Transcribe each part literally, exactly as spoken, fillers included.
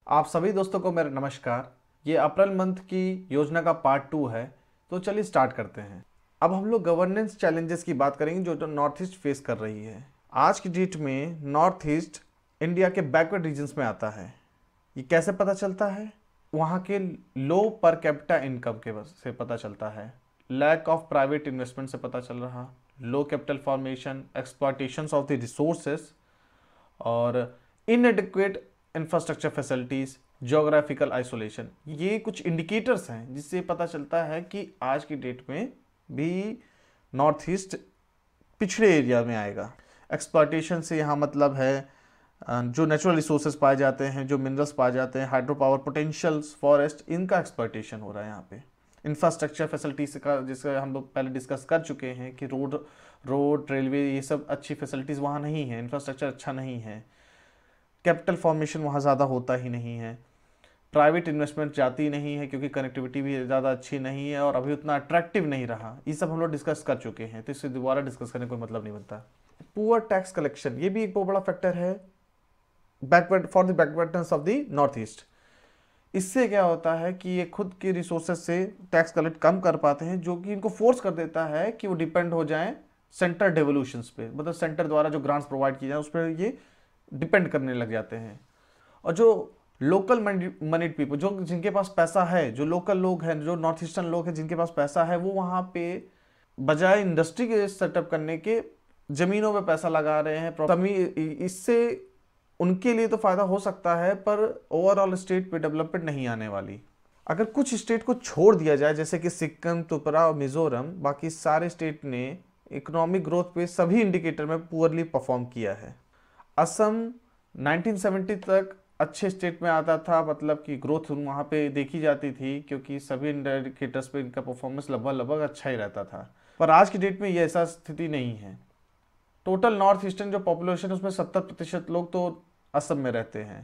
आप सभी दोस्तों को मेरा नमस्कार। ये अप्रैल मंथ की योजना का पार्ट टू है, तो चलिए स्टार्ट करते हैं। अब हम लोग गवर्नेंस चैलेंजेस की बात करेंगे जो जो नॉर्थ ईस्ट फेस कर रही है। आज की डेट में नॉर्थ ईस्ट इंडिया के बैकवर्ड रीजन्स में आता है। ये कैसे पता चलता है? वहाँ के लो पर कैपिटा इनकम के वजह से पता चलता है, लैक ऑफ प्राइवेट इन्वेस्टमेंट से पता चल रहा, low capital formation, exploitations of the resources और inadequate infrastructure facilities, geographical isolation. ये कुछ इंडिकेटर्स हैं जिससे पता चलता है कि आज की डेट में भी नॉर्थ ईस्ट पिछड़े एरिया में आएगा। एक्सप्लॉयटेशन से यहाँ मतलब है जो नेचुरल रिसोर्सेज पाए जाते हैं, जो मिनरल्स पाए जाते हैं, हाइड्रो पावर पोटेंशियल्स, फॉरेस्ट, इनका एक्सप्लॉयटेशन हो रहा है यहाँ पे। इंफ्रास्ट्रक्चर फैसिलिटीज का जिसका हम लोग पहले डिस्कस कर चुके हैं कि रोड रोड रेलवे ये सब अच्छी फैसिलिटीज़ वहाँ नहीं है, इंफ्रास्ट्रक्चर अच्छा नहीं है, कैपिटल फॉर्मेशन वहाँ ज़्यादा होता ही नहीं है, प्राइवेट इन्वेस्टमेंट जाती नहीं है क्योंकि कनेक्टिविटी भी ज़्यादा अच्छी नहीं है और अभी उतना अट्रैक्टिव नहीं रहा। ये सब हम लोग डिस्कस कर चुके हैं, तो इससे दोबारा डिस्कस करने का कोई मतलब नहीं बनता। पुअर टैक्स कलेक्शन ये भी एक बहुत बड़ा फैक्टर है backward for the backwardness of the north East. इससे क्या होता है कि ये खुद के रिसोर्सेज से टैक्स कलेक्ट कम कर पाते हैं, जो कि इनको फोर्स कर देता है कि वो डिपेंड हो जाएं सेंटर डेवोल्यूशंस पे, मतलब सेंटर द्वारा जो ग्रांट्स प्रोवाइड किए जाए उस पर ये डिपेंड करने लग जाते हैं। और जो लोकल मनीड पीपल, जो जिनके पास पैसा है, जो लोकल लोग हैं, जो नॉर्थ ईस्टर्न लोग हैं जिनके पास पैसा है, वो वहाँ पे बजाय इंडस्ट्री के सेटअप करने के ज़मीनों पे पैसा लगा रहे हैं। इससे उनके लिए तो फ़ायदा हो सकता है पर ओवरऑल स्टेट पे डेवलपमेंट नहीं आने वाली। अगर कुछ स्टेट को छोड़ दिया जाए जैसे कि सिक्किम, त्रिपुरा और मिजोरम, बाकी सारे स्टेट ने इकोनॉमिक ग्रोथ पे सभी इंडिकेटर में पुअरली परफॉर्म किया है। असम नाइनटीन सेवेंटी तक अच्छे स्टेट में आता था, मतलब कि ग्रोथ वहाँ पे देखी जाती थी क्योंकि सभी इंडिकेटर्स पे इनका परफॉर्मेंस लगभग लगभग अच्छा ही रहता था। पर आज की डेट में ये ऐसा स्थिति नहीं है। टोटल नॉर्थ ईस्टर्न जो पॉपुलेशन है उसमें सत्तर प्रतिशत लोग तो असम में रहते हैं,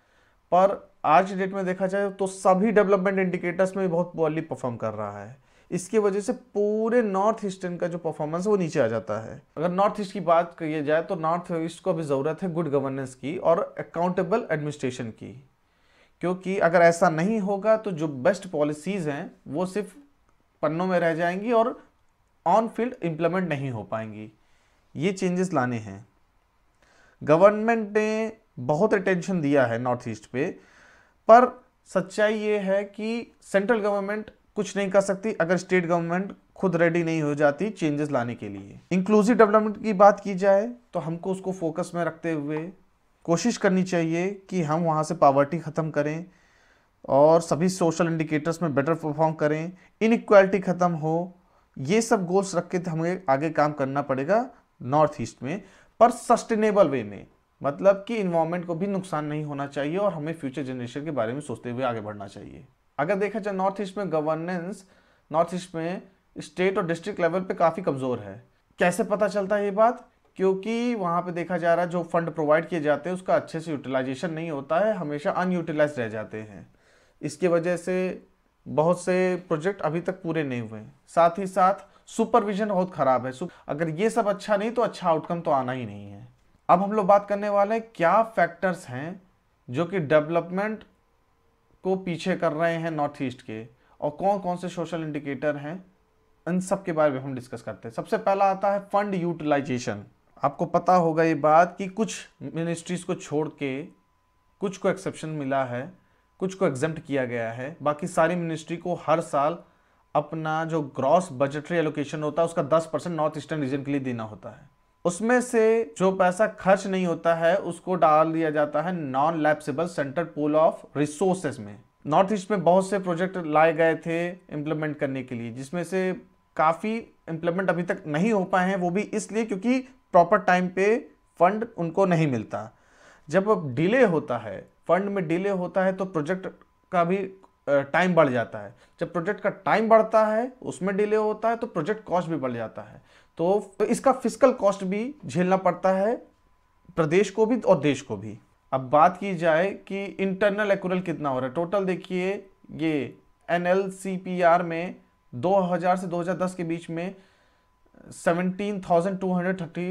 पर आज की डेट में देखा जाए तो सभी डेवलपमेंट इंडिकेटर्स में बहुत पुअरली परफॉर्म कर रहा है। इसकी वजह से पूरे नॉर्थ ईस्टर्न का जो परफॉर्मेंस है वो नीचे आ जाता है। अगर नॉर्थ ईस्ट की बात की जाए तो नॉर्थ ईस्ट को अभी ज़रूरत है गुड गवर्नेंस की और अकाउंटेबल एडमिनिस्ट्रेशन की, क्योंकि अगर ऐसा नहीं होगा तो जो बेस्ट पॉलिसीज़ हैं वो सिर्फ पन्नों में रह जाएंगी और ऑन फील्ड इम्प्लीमेंट नहीं हो पाएंगी। ये चेंजेस लाने हैं। गवर्नमेंट ने बहुत अटेंशन दिया है नॉर्थ ईस्ट पे, पर सच्चाई ये है कि सेंट्रल गवर्नमेंट कुछ नहीं कर सकती अगर स्टेट गवर्नमेंट खुद रेडी नहीं हो जाती चेंजेस लाने के लिए। इंक्लूसिव डेवलपमेंट की बात की जाए तो हमको उसको फोकस में रखते हुए कोशिश करनी चाहिए कि हम वहाँ से पॉवर्टी ख़त्म करें और सभी सोशल इंडिकेटर्स में बेटर परफॉर्म करें, इनइक्वालिटी ख़त्म हो। ये सब गोल्स रख के हमें आगे काम करना पड़ेगा नॉर्थ ईस्ट में, पर सस्टेनेबल वे में, मतलब कि इन्वायरमेंट को भी नुकसान नहीं होना चाहिए और हमें फ्यूचर जनरेशन के बारे में सोचते हुए आगे बढ़ना चाहिए। अगर देखा जाए नॉर्थ ईस्ट में गवर्नेंस, नॉर्थ ईस्ट में स्टेट और डिस्ट्रिक्ट लेवल पे काफ़ी कमज़ोर है। कैसे पता चलता है ये बात? क्योंकि वहाँ पे देखा जा रहा है जो फंड प्रोवाइड किए जाते हैं उसका अच्छे से यूटिलाइजेशन नहीं होता है, हमेशा अनयूटिलाइज रह जाते हैं। इसकी वजह से बहुत से प्रोजेक्ट अभी तक पूरे नहीं हुए। साथ ही साथ सुपरविजन बहुत ख़राब है। अगर ये सब अच्छा नहीं तो अच्छा आउटकम तो आना ही नहीं है। अब हम लोग बात करने वाले हैं क्या फैक्टर्स हैं जो कि डेवलपमेंट को पीछे कर रहे हैं नॉर्थ ईस्ट के, और कौन कौन से सोशल इंडिकेटर हैं, इन सब के बारे में हम डिस्कस करते हैं। सबसे पहला आता है फंड यूटिलाइजेशन। आपको पता होगा ये बात कि कुछ मिनिस्ट्रीज को छोड़ के कुछ को एक्सेप्शन मिला है, कुछ को एग्जेम्प्ट किया गया है। बाकी सारी मिनिस्ट्री को हर साल अपना जो ग्रॉस बजटरी एलोकेशन होता है उसका दस परसेंट नॉर्थ ईस्टर्न रीजन के लिए देना होता है। उसमें से जो पैसा खर्च नहीं होता है उसको डाल दिया जाता है non lapsable central pool of resources में। नॉर्थ ईस्ट में बहुत से प्रोजेक्ट लाए गए थे इम्प्लीमेंट करने के लिए, जिसमें से काफ़ी इम्प्लीमेंट अभी तक नहीं हो पाए हैं। वो भी इसलिए क्योंकि प्रॉपर टाइम पे फंड उनको नहीं मिलता। जब डिले होता है, फंड में डिले होता है तो प्रोजेक्ट का भी टाइम बढ़ जाता है। जब प्रोजेक्ट का टाइम बढ़ता है, उसमें डिले होता है तो प्रोजेक्ट कॉस्ट भी बढ़ जाता है। तो, तो इसका फिस्कल कॉस्ट भी झेलना पड़ता है प्रदेश को भी और देश को भी। अब बात की जाए कि इंटरनल एक्रूवल कितना हो रहा है, टोटल देखिए ये N L C P R में दो हज़ार से दो हज़ार दस के बीच में सत्रह हज़ार दो सौ तीस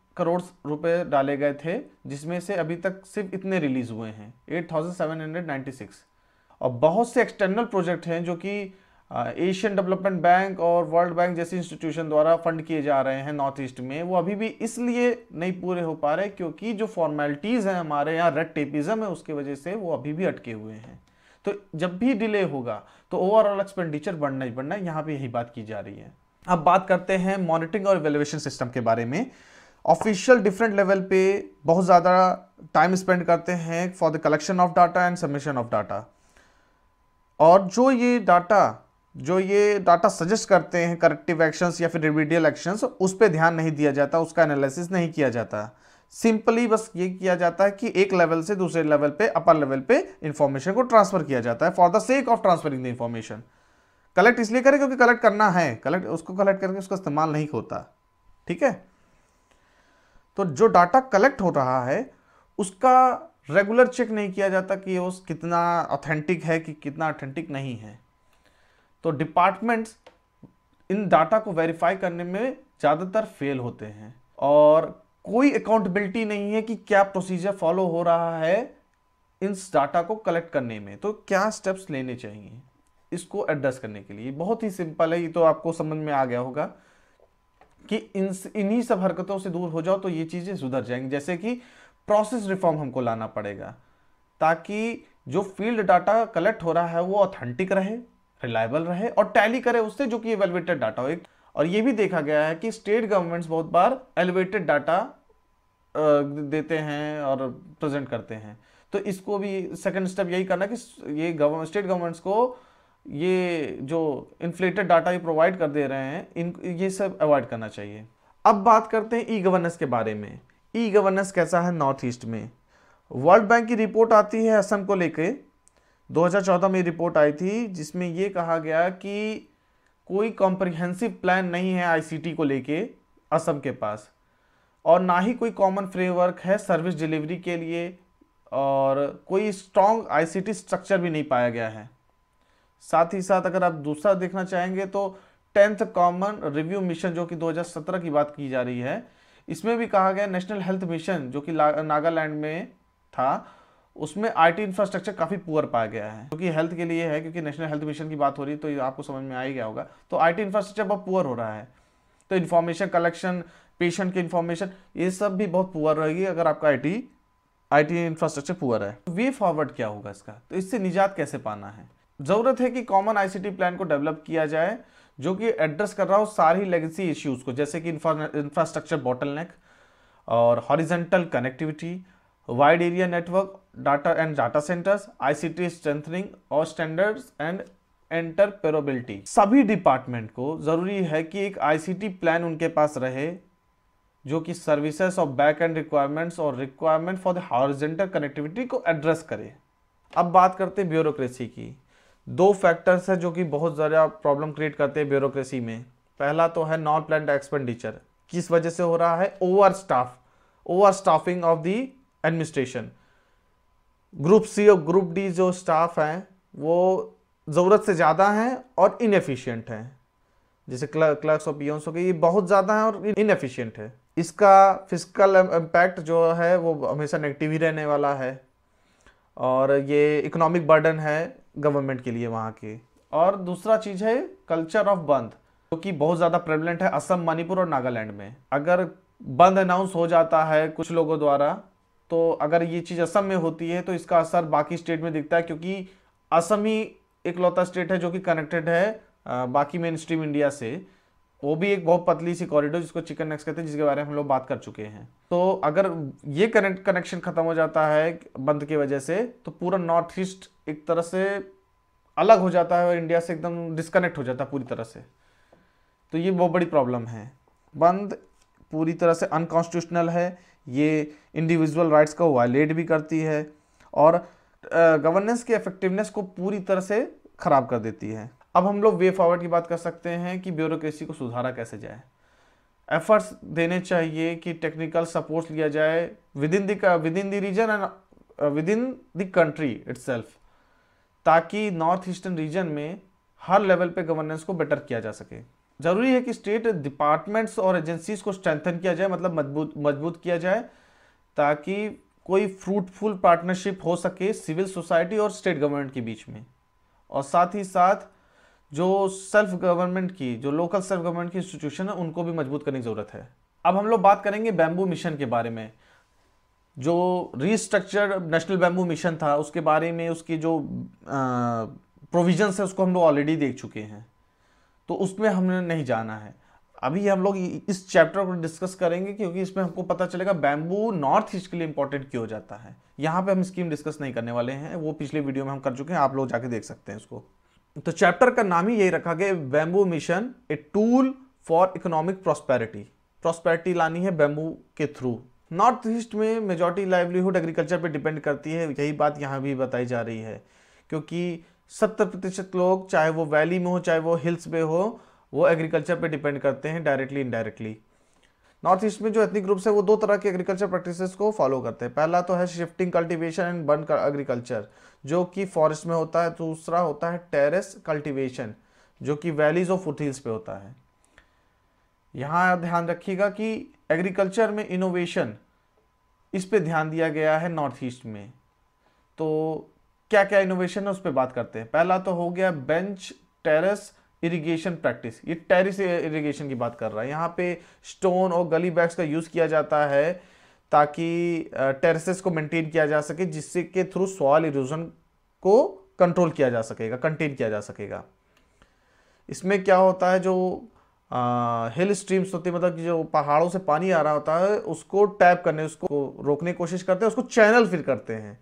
करोड़ रुपए डाले गए थे, जिसमें से अभी तक सिर्फ इतने रिलीज हुए हैं, eight thousand seven hundred ninety six. और बहुत से एक्सटर्नल प्रोजेक्ट हैं जो कि एशियन डेवलपमेंट बैंक और वर्ल्ड बैंक जैसी इंस्टीट्यूशन द्वारा फंड किए जा रहे हैं नॉर्थ ईस्ट में, वो अभी भी इसलिए नहीं पूरे हो पा रहे क्योंकि जो फॉर्मेलिटीज़ हैं हमारे यहाँ, रेड टेपिज्म है, उसकी वजह से वो अभी भी अटके हुए हैं। तो जब भी डिले होगा तो ओवरऑल एक्सपेंडिचर बढ़ना ही बढ़ना है, यहाँ पे यही बात की जा रही है। अब बात करते हैं मॉनिटरिंग और इवैल्यूएशन सिस्टम के बारे में। ऑफिशियल डिफरेंट लेवल पे बहुत ज़्यादा टाइम स्पेंड करते हैं for the collection of data and submission of data, और जो ये डाटा जो ये डाटा सजेस्ट करते हैं करेक्टिव एक्शंस या फिर रिमीडियल एक्शंस, उस पर ध्यान नहीं दिया जाता, उसका एनालिसिस नहीं किया जाता। सिंपली बस ये किया जाता है कि एक लेवल से दूसरे लेवल पे, अपर लेवल पे इंफॉर्मेशन को ट्रांसफर किया जाता है for the sake of transferring the information. Collect इसलिए करें क्योंकि कलेक्ट करना है, कलेक्ट उसको कलेक्ट करके उसका इस्तेमाल नहीं होता। ठीक है, तो जो डाटा कलेक्ट हो रहा है उसका रेगुलर चेक नहीं किया जाता कि वो कितना ऑथेंटिक है कि कितना ऑथेंटिक नहीं है। तो डिपार्टमेंट्स इन डाटा को वेरीफाई करने में ज़्यादातर फेल होते हैं, और कोई अकाउंटेबिलिटी नहीं है कि क्या प्रोसीजर फॉलो हो रहा है इस डाटा को कलेक्ट करने में, तो क्या स्टेप्स लेने चाहिए इसको एड्रेस करने के लिए। बहुत ही सिंपल है, ये तो आपको समझ में आ गया होगा कि इन इन्हीं सब हरकतों से दूर हो जाओ तो ये चीज़ें सुधर जाएंगी। जैसे कि प्रोसेस रिफॉर्म हमको लाना पड़ेगा ताकि जो फील्ड डाटा कलेक्ट हो रहा है वो ऑथेंटिक रहे, रिलायबल रहे और टैली करे उससे जो कि एवेलुएटेड डाटा हो। और ये भी देखा गया है कि स्टेट गवर्नमेंट्स बहुत बार एलिवेटेड डाटा देते हैं और प्रेजेंट करते हैं, तो इसको भी सेकंड स्टेप यही करना कि ये गवर्नमेंट स्टेट गवर्नमेंट्स को ये जो इन्फ्लेटेड डाटा ये प्रोवाइड कर दे रहे हैं, इन ये सब अवॉइड करना चाहिए। अब बात करते हैं ई गवर्नेंस के बारे में। ई गवर्नेंस कैसा है नॉर्थ ईस्ट में। वर्ल्ड बैंक की रिपोर्ट आती है असम को लेके, दो हज़ार चौदह में रिपोर्ट आई थी जिसमें ये कहा गया कि कोई कॉम्प्रिहेंसिव प्लान नहीं है आईसीटी को लेके असम के पास, और ना ही कोई कॉमन फ्रेमवर्क है सर्विस डिलीवरी के लिए, और कोई स्ट्रॉन्ग आईसीटी स्ट्रक्चर भी नहीं पाया गया है। साथ ही साथ अगर आप दूसरा देखना चाहेंगे तो टेंथ कॉमन रिव्यू मिशन जो कि दो हज़ार सत्रह की बात की जा रही है, इसमें भी कहा गया नेशनल हेल्थ मिशन जो कि नागालैंड में था, उसमें आईटी इंफ्रास्ट्रक्चर काफ़ी पुअर पाया गया है, क्योंकि हेल्थ के लिए है, क्योंकि नेशनल हेल्थ मिशन की बात हो रही है तो ये आपको समझ में आ ही गया होगा। तो आईटी इंफ्रास्ट्रक्चर बहुत पुअर हो रहा है, तो इन्फॉर्मेशन कलेक्शन, पेशेंट की इन्फॉर्मेशन, ये सब भी बहुत पुअर रहेगी अगर आपका आईटी आईटी इंफ्रास्ट्रक्चर पुअर है। वे फॉरवर्ड क्या होगा इसका, तो इससे निजात कैसे पाना है। ज़रूरत है कि कॉमन आईसीटी प्लान को डेवलप किया जाए जो कि एड्रेस कर रहा हो सारी लेगेसी इश्यूज़ को, जैसे कि इंफ्रास्ट्रक्चर बॉटलनेक और horizontal connectivity, wide area network, data and data centres, ICT strengthening और स्टैंडर्ड्स एंड इंटरऑपरेबिलिटी। सभी डिपार्टमेंट को ज़रूरी है कि एक आईसीटी प्लान उनके पास रहे जो कि सर्विसेज और बैक एंड रिक्वायरमेंट्स और requirement for the horizontal connectivity को एड्रेस करे। अब बात करते हैं ब्यूरोक्रेसी की। दो फैक्टर्स है जो कि बहुत ज़्यादा प्रॉब्लम क्रिएट करते हैं ब्यूरोक्रेसी में। पहला तो है नॉन प्लान्ड एक्सपेंडिचर, किस वजह से हो रहा है, over staff over staffing of the administration. Group C और ग्रुप डी जो स्टाफ हैं वो ज़रूरत से ज़्यादा हैं और इनएफिशिएंट हैं, जैसे क्लर्क्स और पियोन्स हो गए, ये बहुत ज़्यादा है और इनएफिशिएंट है। इसका फिजिकल इम्पैक्ट जो है वो हमेशा नेगेटिव ही रहने वाला है, और ये इकोनॉमिक बर्डन है गवर्नमेंट के लिए वहाँ के। और दूसरा चीज़ है कल्चर ऑफ बंद, जो कि बहुत ज़्यादा प्रेवलेंट है असम, मणिपुर और नागालैंड में। अगर बंद अनाउंस हो जाता है कुछ लोगों द्वारा, तो अगर ये चीज़ असम में होती है तो इसका असर बाकी स्टेट में दिखता है, क्योंकि असम ही इकलौता स्टेट है जो कि कनेक्टेड है बाकी मेन स्ट्रीम इंडिया से। वो भी एक बहुत पतली सी कॉरिडोर जिसको चिकन नेक्स कहते हैं, जिसके बारे में हम लोग बात कर चुके हैं। तो अगर ये कनेक्ट कनेक्शन खत्म हो जाता है बंद की वजह से, तो पूरा नॉर्थ ईस्ट एक तरह से अलग हो जाता है और इंडिया से एकदम डिस्कनेक्ट हो जाता है पूरी तरह से। तो ये बहुत बड़ी प्रॉब्लम है। बंद पूरी तरह से अनकॉन्स्टिट्यूशनल है, ये इंडिविजुअल राइट्स को वायलेट भी करती है और गवर्नेंस की इफेक्टिवनेस को पूरी तरह से खराब कर देती है। अब हम लोग वे फॉरवर्ड की बात कर सकते हैं कि ब्यूरोक्रेसी को सुधारा कैसे जाए। एफर्ट्स देने चाहिए कि टेक्निकल सपोर्ट लिया जाए within the within the region and within the country itself, ताकि नॉर्थ ईस्टर्न रीजन में हर लेवल पे गवर्नेंस को बेटर किया जा सके। जरूरी है कि स्टेट डिपार्टमेंट्स और एजेंसीज को स्ट्रेंथन किया जाए, मतलब मजबूत मजबूत किया जाए, ताकि कोई फ्रूटफुल पार्टनरशिप हो सके सिविल सोसाइटी और स्टेट गवर्नमेंट के बीच में। और साथ ही साथ जो सेल्फ गवर्नमेंट की, जो लोकल सेल्फ गवर्नमेंट की इंस्टीट्यूशन है, उनको भी मजबूत करने की जरूरत है। अब हम लोग बात करेंगे बैम्बू मिशन के बारे में। जो रीस्ट्रक्चर्ड नेशनल बैम्बू मिशन था, उसके बारे में उसकी जो प्रोविजंस है उसको हम लोग ऑलरेडी देख चुके हैं, तो उसमें हमने नहीं जाना है। अभी हम लोग इस चैप्टर को डिस्कस करेंगे, क्योंकि इसमें हमको पता चलेगा बैम्बू नॉर्थ ईस्ट के लिए इंपॉर्टेंट क्यों हो जाता है। यहाँ पे हम स्कीम डिस्कस नहीं करने वाले हैं, वो पिछले वीडियो में हम कर चुके हैं, आप लोग जाके देख सकते हैं इसको। तो चैप्टर का नाम ही यही रखा गया, bamboo mission a tool for economic prosperity. Prosperity लानी है बैम्बू के थ्रू। नॉर्थ ईस्ट में मेजॉरिटी लाइवलीहुड एग्रीकल्चर पे डिपेंड करती है, यही बात यहाँ भी बताई जा रही है, क्योंकि सत्तर प्रतिशत लोग, चाहे वो वैली में हो चाहे वो हिल्स में हो, वो एग्रीकल्चर पे डिपेंड करते हैं डायरेक्टली इनडायरेक्टली। नॉर्थ ईस्ट में जो एथनिक ग्रुप्स है वो दो तरह के एग्रीकल्चर प्रैक्टिसेस को फॉलो करते हैं। पहला तो है shifting cultivation and burn agriculture, जो कि फॉरेस्ट में होता है। दूसरा होता है टेरेस कल्टीवेशन, जो कि वैलीज और फुटहिल्स पे होता है। यहाँ ध्यान रखिएगा कि एग्रीकल्चर में इनोवेशन, इस पे ध्यान दिया गया है नॉर्थ ईस्ट में। तो क्या क्या इनोवेशन है उस पर बात करते हैं। पहला तो हो गया बेंच टेरेस इरिगेशन प्रैक्टिस। ये टेरेस इरिगेशन की बात कर रहा है। यहाँ पे स्टोन और गली बैग्स का यूज किया जाता है ताकि टेरेसेस को मेंटेन किया जा सके, जिससे के थ्रू सॉइल इरोजन को कंट्रोल किया जा सकेगा, कंटेन किया जा सकेगा। इसमें क्या होता है, जो हिल स्ट्रीम्स होती है, मतलब कि जो पहाड़ों से पानी आ रहा होता है, उसको टैप करने, उसको रोकने की कोशिश करते हैं, उसको चैनल फिर करते हैं,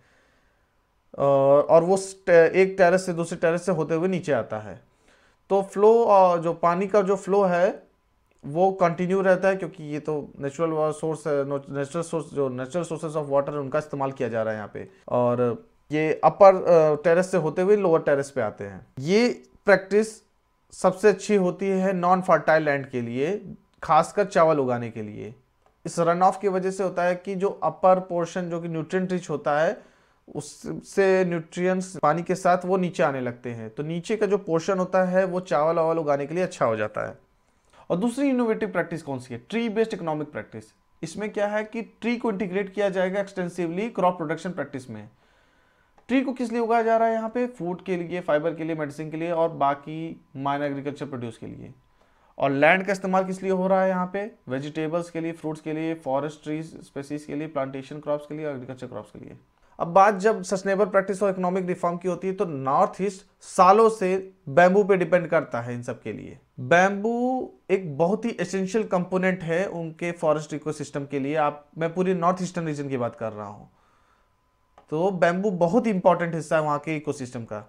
और वो एक टेरेस से दूसरे टेरेस से होते हुए नीचे आता है। तो फ्लो, जो पानी का जो फ्लो है वो कंटिन्यू रहता है, क्योंकि ये तो नेचुरल सोर्स है, नेचुरल सोर्स, जो नेचुरल सोर्सेज ऑफ वाटर है उनका इस्तेमाल किया जा रहा है यहाँ पे। और ये अपर टेरेस से होते हुए लोअर टेरेस पे आते हैं। ये प्रैक्टिस सबसे अच्छी होती है नॉन फर्टाइल लैंड के लिए, खासकर चावल उगाने के लिए। इस रन ऑफ की वजह से होता है कि जो अपर पोर्शन जो कि न्यूट्रिएंट रिच होता है, उससे न्यूट्रिएंट्स पानी के साथ वो नीचे आने लगते हैं, तो नीचे का जो पोर्शन होता है वो चावल वावल उगाने के लिए अच्छा हो जाता है। और दूसरी इनोवेटिव प्रैक्टिस कौन सी है, ट्री बेस्ड इकोनॉमिक प्रैक्टिस। इसमें क्या है कि ट्री को इंटीग्रेट किया जाएगा एक्सटेंसिवली क्रॉप प्रोडक्शन प्रैक्टिस में। ट्री को किस लिए उगाया जा रहा है यहाँ पे, फूड के लिए, फाइबर के लिए, मेडिसिन के लिए और बाकी माइनर एग्रीकल्चर प्रोड्यूस के लिए। और लैंड का इस्तेमाल किस लिए हो रहा है यहाँ पे, वेजिटेबल्स के लिए, फ्रूट्स के लिए, फॉरेस्ट ट्रीज स्पेसीज के लिए, प्लांटेशन क्रॉप्स के लिए, एग्रीकल्चर क्रॉप्स के लिए। अब बात जब सस्टेनेबल प्रैक्टिस और इकोनॉमिक रिफॉर्म की होती है, तो नॉर्थ ईस्ट सालों से बैम्बू पे डिपेंड करता है इन सब के लिए। बैम्बू एक बहुत ही एसेंशियल कंपोनेंट है उनके फॉरेस्ट इकोसिस्टम के लिए। आप मैं पूरी नॉर्थ ईस्टर्न रीजन की बात कर रहा हूँ, तो बैम्बू बहुत ही इंपॉर्टेंट हिस्सा है वहाँ के इकोसिस्टम का,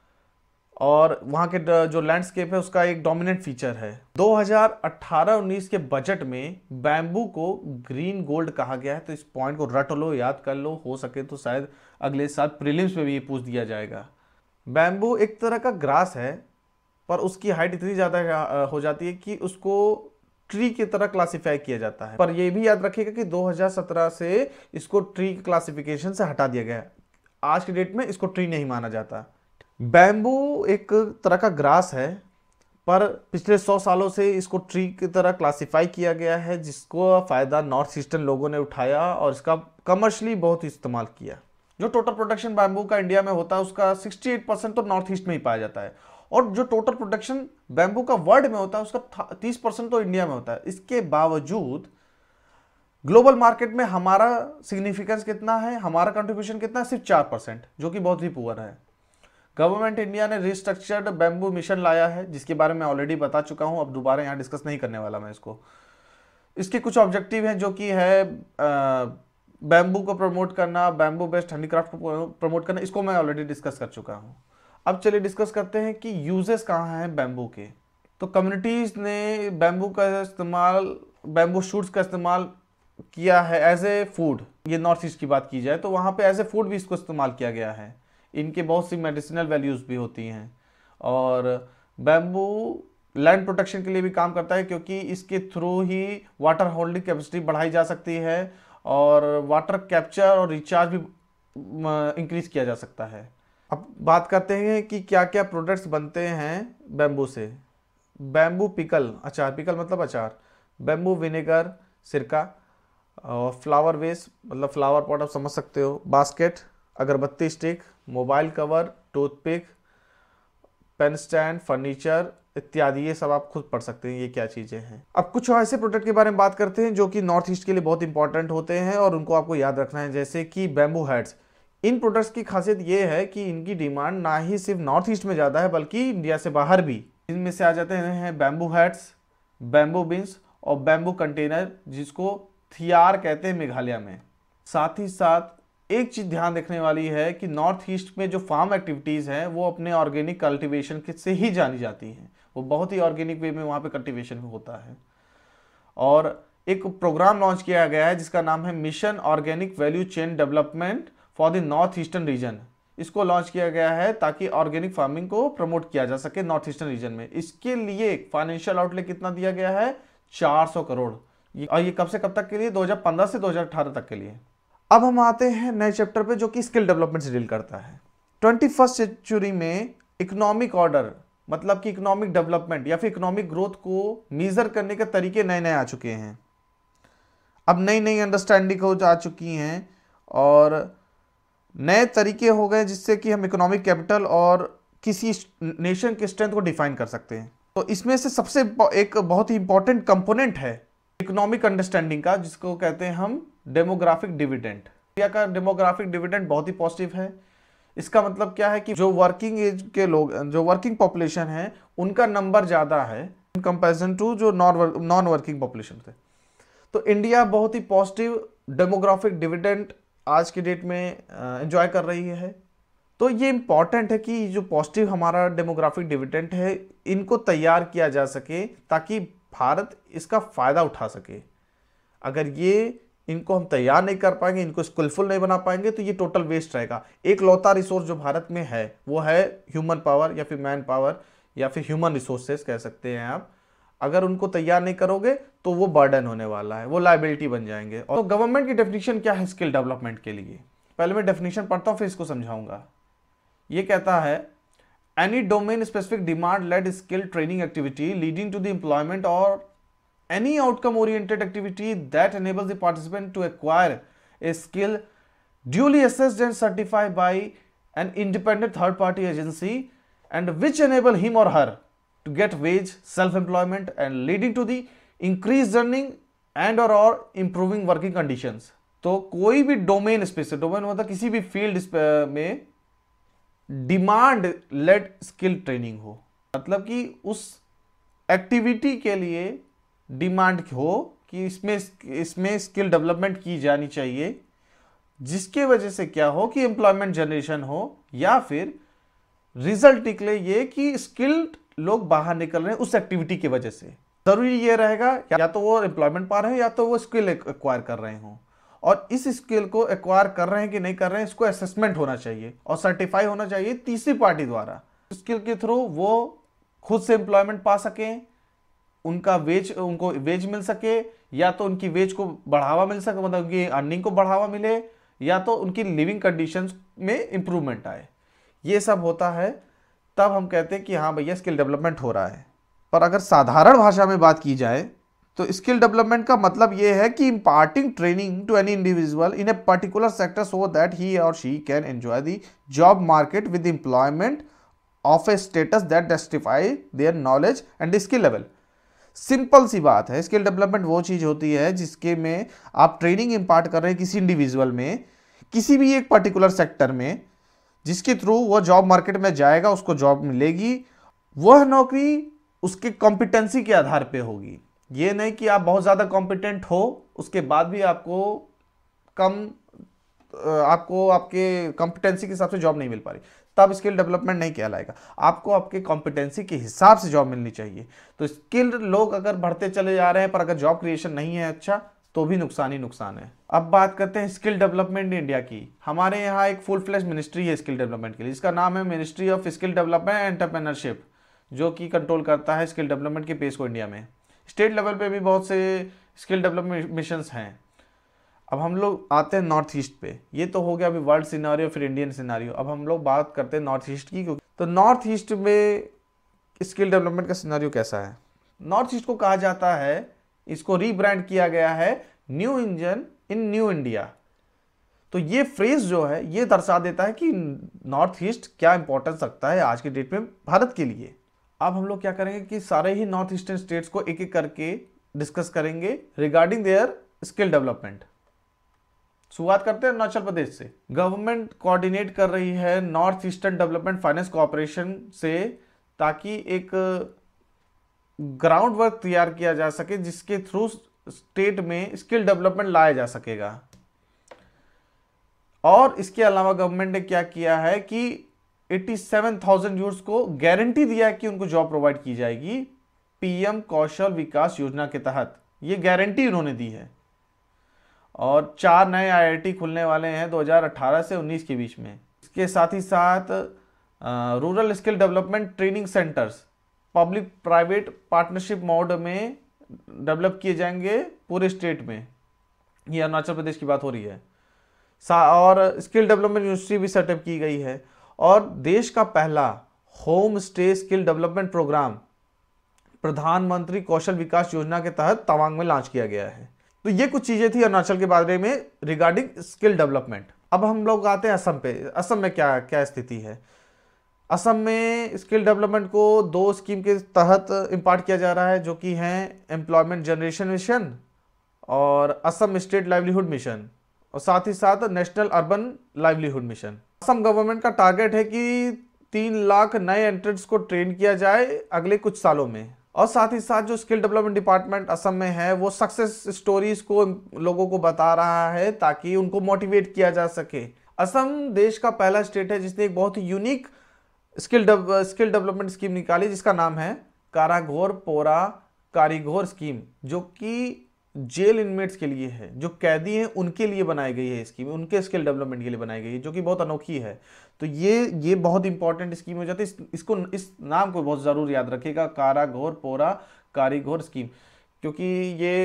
और वहाँ के जो लैंडस्केप है उसका एक डोमिनेंट फीचर है। दो हज़ार अठारह उन्नीस के बजट में बैम्बू को ग्रीन गोल्ड कहा गया है, तो इस पॉइंट को रट लो, याद कर लो, हो सके तो शायद अगले साल प्रीलिम्स में भी ये पूछ दिया जाएगा। बैम्बू एक तरह का ग्रास है, पर उसकी हाइट इतनी ज़्यादा हो जाती है कि उसको ट्री की तरह क्लासिफाई किया जाता है। पर यह भी याद रखिएगा कि दो हज़ार सत्रह से इसको ट्री क्लासिफिकेशन से हटा दिया गया है। आज की डेट में इसको ट्री नहीं माना जाता। बैम्बू एक तरह का ग्रास है, पर पिछले सौ सालों से इसको ट्री की तरह क्लासिफाई किया गया है, जिसको फ़ायदा नॉर्थ ईस्टर्न लोगों ने उठाया और इसका कमर्शियली बहुत इस्तेमाल किया। जो टोटल प्रोडक्शन बैम्बू का इंडिया में होता है उसका अड़सठ परसेंट तो नॉर्थ ईस्ट में ही पाया जाता है, और जो टोटल प्रोडक्शन बैम्बू का वर्ल्ड में होता है उसका तीस परसेंट तो इंडिया में होता है। इसके बावजूद ग्लोबल मार्केट में हमारा सिग्निफिकेंस कितना है, हमारा कंट्रीब्यूशन कितना है, सिर्फ चार परसेंट, जो कि बहुत ही पुअर है। गवर्नमेंट इंडिया ने रिस्ट्रक्चर्ड बैम्बू मिशन लाया है, जिसके बारे में ऑलरेडी बता चुका हूं, अब दोबारा यहां डिस्कस नहीं करने वाला मैं इसको। इसके कुछ ऑब्जेक्टिव हैं, जो कि है बैम्बू को प्रमोट करना, बैम्बू बेस्ड हैंडीक्राफ्ट को प्रमोट करना, इसको मैं ऑलरेडी डिस्कस कर चुका हूं। अब चलिए डिस्कस करते हैं कि यूजेस कहाँ हैं बैम्बू के। तो कम्युनिटीज ने बैम्बू का इस्तेमाल, बैम्बू शूट्स का इस्तेमाल किया है एज ए फूड। ये नॉर्थ ईस्ट की बात की जाए तो वहाँ पे एज ए फूड भी इसको इस्तेमाल किया गया है। इनके बहुत सी मेडिसिनल वैल्यूज़ भी होती हैं, और बैम्बू लैंड प्रोटेक्शन के लिए भी काम करता है, क्योंकि इसके थ्रू ही वाटर होल्डिंग कैपेसिटी बढ़ाई जा सकती है और वाटर कैप्चर और रिचार्ज भी इंक्रीज किया जा सकता है। अब बात करते हैं कि क्या क्या प्रोडक्ट्स बनते हैं बैम्बू से। बैम्बू पिकल, अचार, पिकल मतलब अचार, बैम्बू विनेगर सिरका, और फ्लावर वेस्ट मतलब फ्लावर पॉट आप समझ सकते हो, बास्केट, अगरबत्ती stick, mobile cover, toothpick, pen stand, furniture इत्यादि, ये सब आप खुद पढ़ सकते हैं ये क्या चीज़ें हैं। अब कुछ ऐसे प्रोडक्ट के बारे में बात करते हैं जो कि नॉर्थ ईस्ट के लिए बहुत इंपॉर्टेंट होते हैं और उनको आपको याद रखना है, जैसे कि बैम्बू हैट्स। इन प्रोडक्ट्स की खासियत ये है कि इनकी डिमांड ना ही सिर्फ नॉर्थ ईस्ट में ज़्यादा है बल्कि इंडिया से बाहर भी। इनमें से आ जाते हैं बैम्बू हैट्स, बैम्बू बिन्स और बैम्बू कंटेनर, जिसको थियार कहते हैं मेघालय में। साथ ही साथ एक चीज़ ध्यान रखने वाली है कि नॉर्थ ईस्ट में जो फार्म एक्टिविटीज़ हैं वो अपने ऑर्गेनिक कल्टीवेशन से ही जानी जाती हैं, वो बहुत ही ऑर्गेनिक वे में वहाँ पे कल्टीवेशन होता है। और एक प्रोग्राम लॉन्च किया गया है जिसका नाम है mission organic value chain development for the north eastern region. इसको लॉन्च किया गया है ताकि ऑर्गेनिक फार्मिंग को प्रमोट किया जा सके नॉर्थ ईस्टर्न रीजन में। इसके लिए फाइनेंशियल आउटले कितना दिया गया है, चार सौ करोड़। और ये कब से कब तक के लिए, दो हज़ार पंद्रह से दो हज़ार अठारह तक के लिए। अब हम आते हैं नए चैप्टर पे जो कि स्किल डेवलपमेंट से डील करता है। ट्वेंटी फर्स्ट सेंचुरी में इकोनॉमिक ऑर्डर मतलब कि इकोनॉमिक डेवलपमेंट या फिर इकोनॉमिक ग्रोथ को मेजर करने के तरीके नए नए आ चुके हैं। अब नई नई अंडरस्टैंडिंग हो जा चुकी हैं और नए तरीके हो गए जिससे कि हम इकोनॉमिक कैपिटल और किसी नेशन के स्ट्रेंथ को डिफाइन कर सकते हैं। तो इसमें से सबसे एक बहुत ही इंपॉर्टेंट कंपोनेंट है इकोनॉमिक अंडरस्टैंडिंग का, जिसको कहते हैं हम डेमोग्राफिक डिविडेंड। इंडिया का डेमोग्राफिक डिविडेंड बहुत ही पॉजिटिव है। इसका मतलब क्या है कि जो वर्किंग एज के लोग, जो वर्किंग पॉपुलेशन है, उनका नंबर ज़्यादा है इन कंपैरिजन टू जो नॉन नॉन वर्किंग पॉपुलेशन थे। तो इंडिया बहुत ही पॉजिटिव डेमोग्राफिक डिविडेंड आज की डेट में एंजॉय कर रही है। तो ये इंपॉर्टेंट है कि जो पॉजिटिव हमारा डेमोग्राफिक डिविडेंड है, इनको तैयार किया जा सके ताकि भारत इसका फ़ायदा उठा सके। अगर ये इनको हम तैयार नहीं कर पाएंगे, इनको स्किलफुल नहीं बना पाएंगे, तो ये टोटल वेस्ट रहेगा। एक लौता रिसोर्स जो भारत में है वो है ह्यूमन पावर या फिर मैन पावर या फिर ह्यूमन रिसोर्सेज कह सकते हैं आप। अगर उनको तैयार नहीं करोगे तो वो बर्डन होने वाला है, वो लायबिलिटी बन जाएंगे। और तो गवर्नमेंट की डेफिनेशन क्या है स्किल डेवलपमेंट के लिए, पहले मैं डेफिनेशन पढ़ता हूँ फिर इसको समझाऊंगा। ये कहता है any domain specific demand led skill training activity leading to the employment और any outcome oriented activity that enables the participant to acquire a skill duly assessed and certified by an independent third party agency and which enable him or her to get wage self employment and leading to the increased earning and or or improving working conditions। तो कोई भी domain specific, domain मतलब किसी भी field में demand led skill training हो, मतलब कि उस एक्टिविटी के लिए डिमांड हो कि इसमें इसमें स्किल डेवलपमेंट की जानी चाहिए, जिसके वजह से क्या हो कि एम्प्लॉयमेंट जनरेशन हो या फिर रिजल्ट निकले ये कि स्किल्ड लोग बाहर निकल रहे हैं उस एक्टिविटी की वजह से। जरूरी ये रहेगा या तो वो एम्प्लॉयमेंट पा रहे हैं या तो वो स्किल एक्वायर कर रहे हों, और इस स्किल को एक्वायर कर रहे हैं कि नहीं कर रहे हैं इसको असेसमेंट होना चाहिए और सर्टिफाई होना चाहिए तीसरी पार्टी द्वारा। स्किल के थ्रू वो खुद से एम्प्लॉयमेंट पा सकें, उनका वेज उनको वेज मिल सके, या तो उनकी वेज को बढ़ावा मिल सके, मतलब उनकी अर्निंग को बढ़ावा मिले, या तो उनकी लिविंग कंडीशंस में इंप्रूवमेंट आए। ये सब होता है तब हम कहते हैं कि हाँ भैया स्किल डेवलपमेंट हो रहा है। पर अगर साधारण भाषा में बात की जाए तो स्किल डेवलपमेंट का मतलब ये है कि imparting training to any individual in a particular sector so that he और she can enjoy the job market with employment of a status that justify their knowledge and skill level. Simple सी बात है, skill development वो चीज़ होती है जिसके में आप ट्रेनिंग इम्पार्ट कर रहे हैं किसी इंडिविजुअल में, किसी भी एक पर्टिकुलर सेक्टर में, जिसके थ्रू वो जॉब मार्केट में जाएगा, उसको जॉब मिलेगी, वह नौकरी उसके कॉम्पिटेंसी के आधार पे होगी। ये नहीं कि आप बहुत ज़्यादा कॉम्पिटेंट हो उसके बाद भी आपको कम आपको आपके कॉम्पिटेंसी के हिसाब से जॉब नहीं मिल पा रही, तब स्किल डेवलपमेंट नहीं कहलाएगा। आपको आपके कॉम्पिटेंसी के हिसाब से जॉब मिलनी चाहिए। तो स्किल्ड लोग अगर बढ़ते चले जा रहे हैं पर अगर जॉब क्रिएशन नहीं है अच्छा, तो भी नुकसान ही नुकसान है। अब बात करते हैं स्किल डेवलपमेंट इंडिया की। हमारे यहाँ एक फुल फ्लेज मिनिस्ट्री है स्किल डेवलपमेंट के लिए, जिसका नाम है ministry of skill development and entrepreneurship, जो कि कंट्रोल करता है स्किल डेवलपमेंट के पेस को इंडिया में। स्टेट लेवल पे भी बहुत से स्किल डेवलपमेंट मिशंस हैं। अब हम लोग आते हैं नॉर्थ ईस्ट पे। ये तो हो गया अभी वर्ल्ड सिनारियो, फिर इंडियन सिनारियो। अब हम लोग बात करते हैं नॉर्थ ईस्ट की। तो नॉर्थ ईस्ट में स्किल डेवलपमेंट का सिनेरियो कैसा है। नॉर्थ ईस्ट को कहा जाता है, इसको रीब्रांड किया गया है new engine in new India. तो ये फ्रेज जो है ये दर्शा देता है कि नॉर्थ ईस्ट क्या इंपॉर्टेंस रखता है आज की डेट में भारत के लिए। अब हम लोग क्या करेंगे कि सारे ही नॉर्थ ईस्टर्न स्टेट्स को एक एक करके डिस्कस करेंगे रिगार्डिंग देयर स्किल डेवलपमेंट। शुरुआत करते हैं अरुणाचल प्रदेश से। गवर्नमेंट कोऑर्डिनेट कर रही है north eastern development finance corporation से, ताकि एक ग्राउंड वर्क तैयार किया जा सके जिसके थ्रू स्टेट में स्किल डेवलपमेंट लाया जा सकेगा। और इसके अलावा गवर्नमेंट ने क्या किया है कि सत्तासी हज़ार यूथ्स को गारंटी दिया है कि उनको जॉब प्रोवाइड की जाएगी पीएम कौशल विकास योजना के तहत। ये गारंटी उन्होंने दी है। और चार नए आईआईटी खुलने वाले हैं दो हज़ार अठारह से उन्नीस के बीच में। इसके साथ ही साथ rural skill development training centres public private partnership mode में डेवलप किए जाएंगे पूरे स्टेट में। ये अरुणाचल प्रदेश की बात हो रही है। और स्किल डेवलपमेंट यूनिवर्सिटी भी सेटअप की गई है। और देश का पहला home stay skill development programme Pradhan Mantri Kaushal विकास योजना के तहत तवांग में लॉन्च किया गया है। तो ये कुछ चीजें थी अरुणाचल के बारे में रिगार्डिंग स्किल डेवलपमेंट। अब हम लोग आते हैं असम पे। असम में क्या क्या स्थिति है। असम में स्किल डेवलपमेंट को दो स्कीम के तहत इम्पार्ट किया जा रहा है, जो कि हैं एम्प्लॉयमेंट जनरेशन मिशन और असम स्टेट लाइवलीहुड मिशन, और साथ ही साथ national urban livelihood mission. Assam government का टारगेट है कि तीन लाख नए एंट्रेंट्स को ट्रेन किया जाए अगले कुछ सालों में। और साथ ही साथ जो स्किल डेवलपमेंट डिपार्टमेंट असम में है वो सक्सेस स्टोरीज को लोगों को बता रहा है ताकि उनको मोटिवेट किया जा सके। असम देश का पहला स्टेट है जिसने एक बहुत ही unique skill skill development scheme निकाली जिसका नाम है काराघोर पोरा कारीघोर स्कीम, जो कि जेल इनमेट्स के लिए है, जो कैदी हैं उनके लिए बनाई गई है स्कीम, उनके स्किल डेवलपमेंट के लिए बनाई गई है, जो कि बहुत अनोखी है। तो ये ये बहुत इंपॉर्टेंट स्कीम हो जाती है। इस, इसको इस नाम को बहुत ज़रूर याद रखिएगा, काराघोर पोरा कारीघोर स्कीम, क्योंकि ये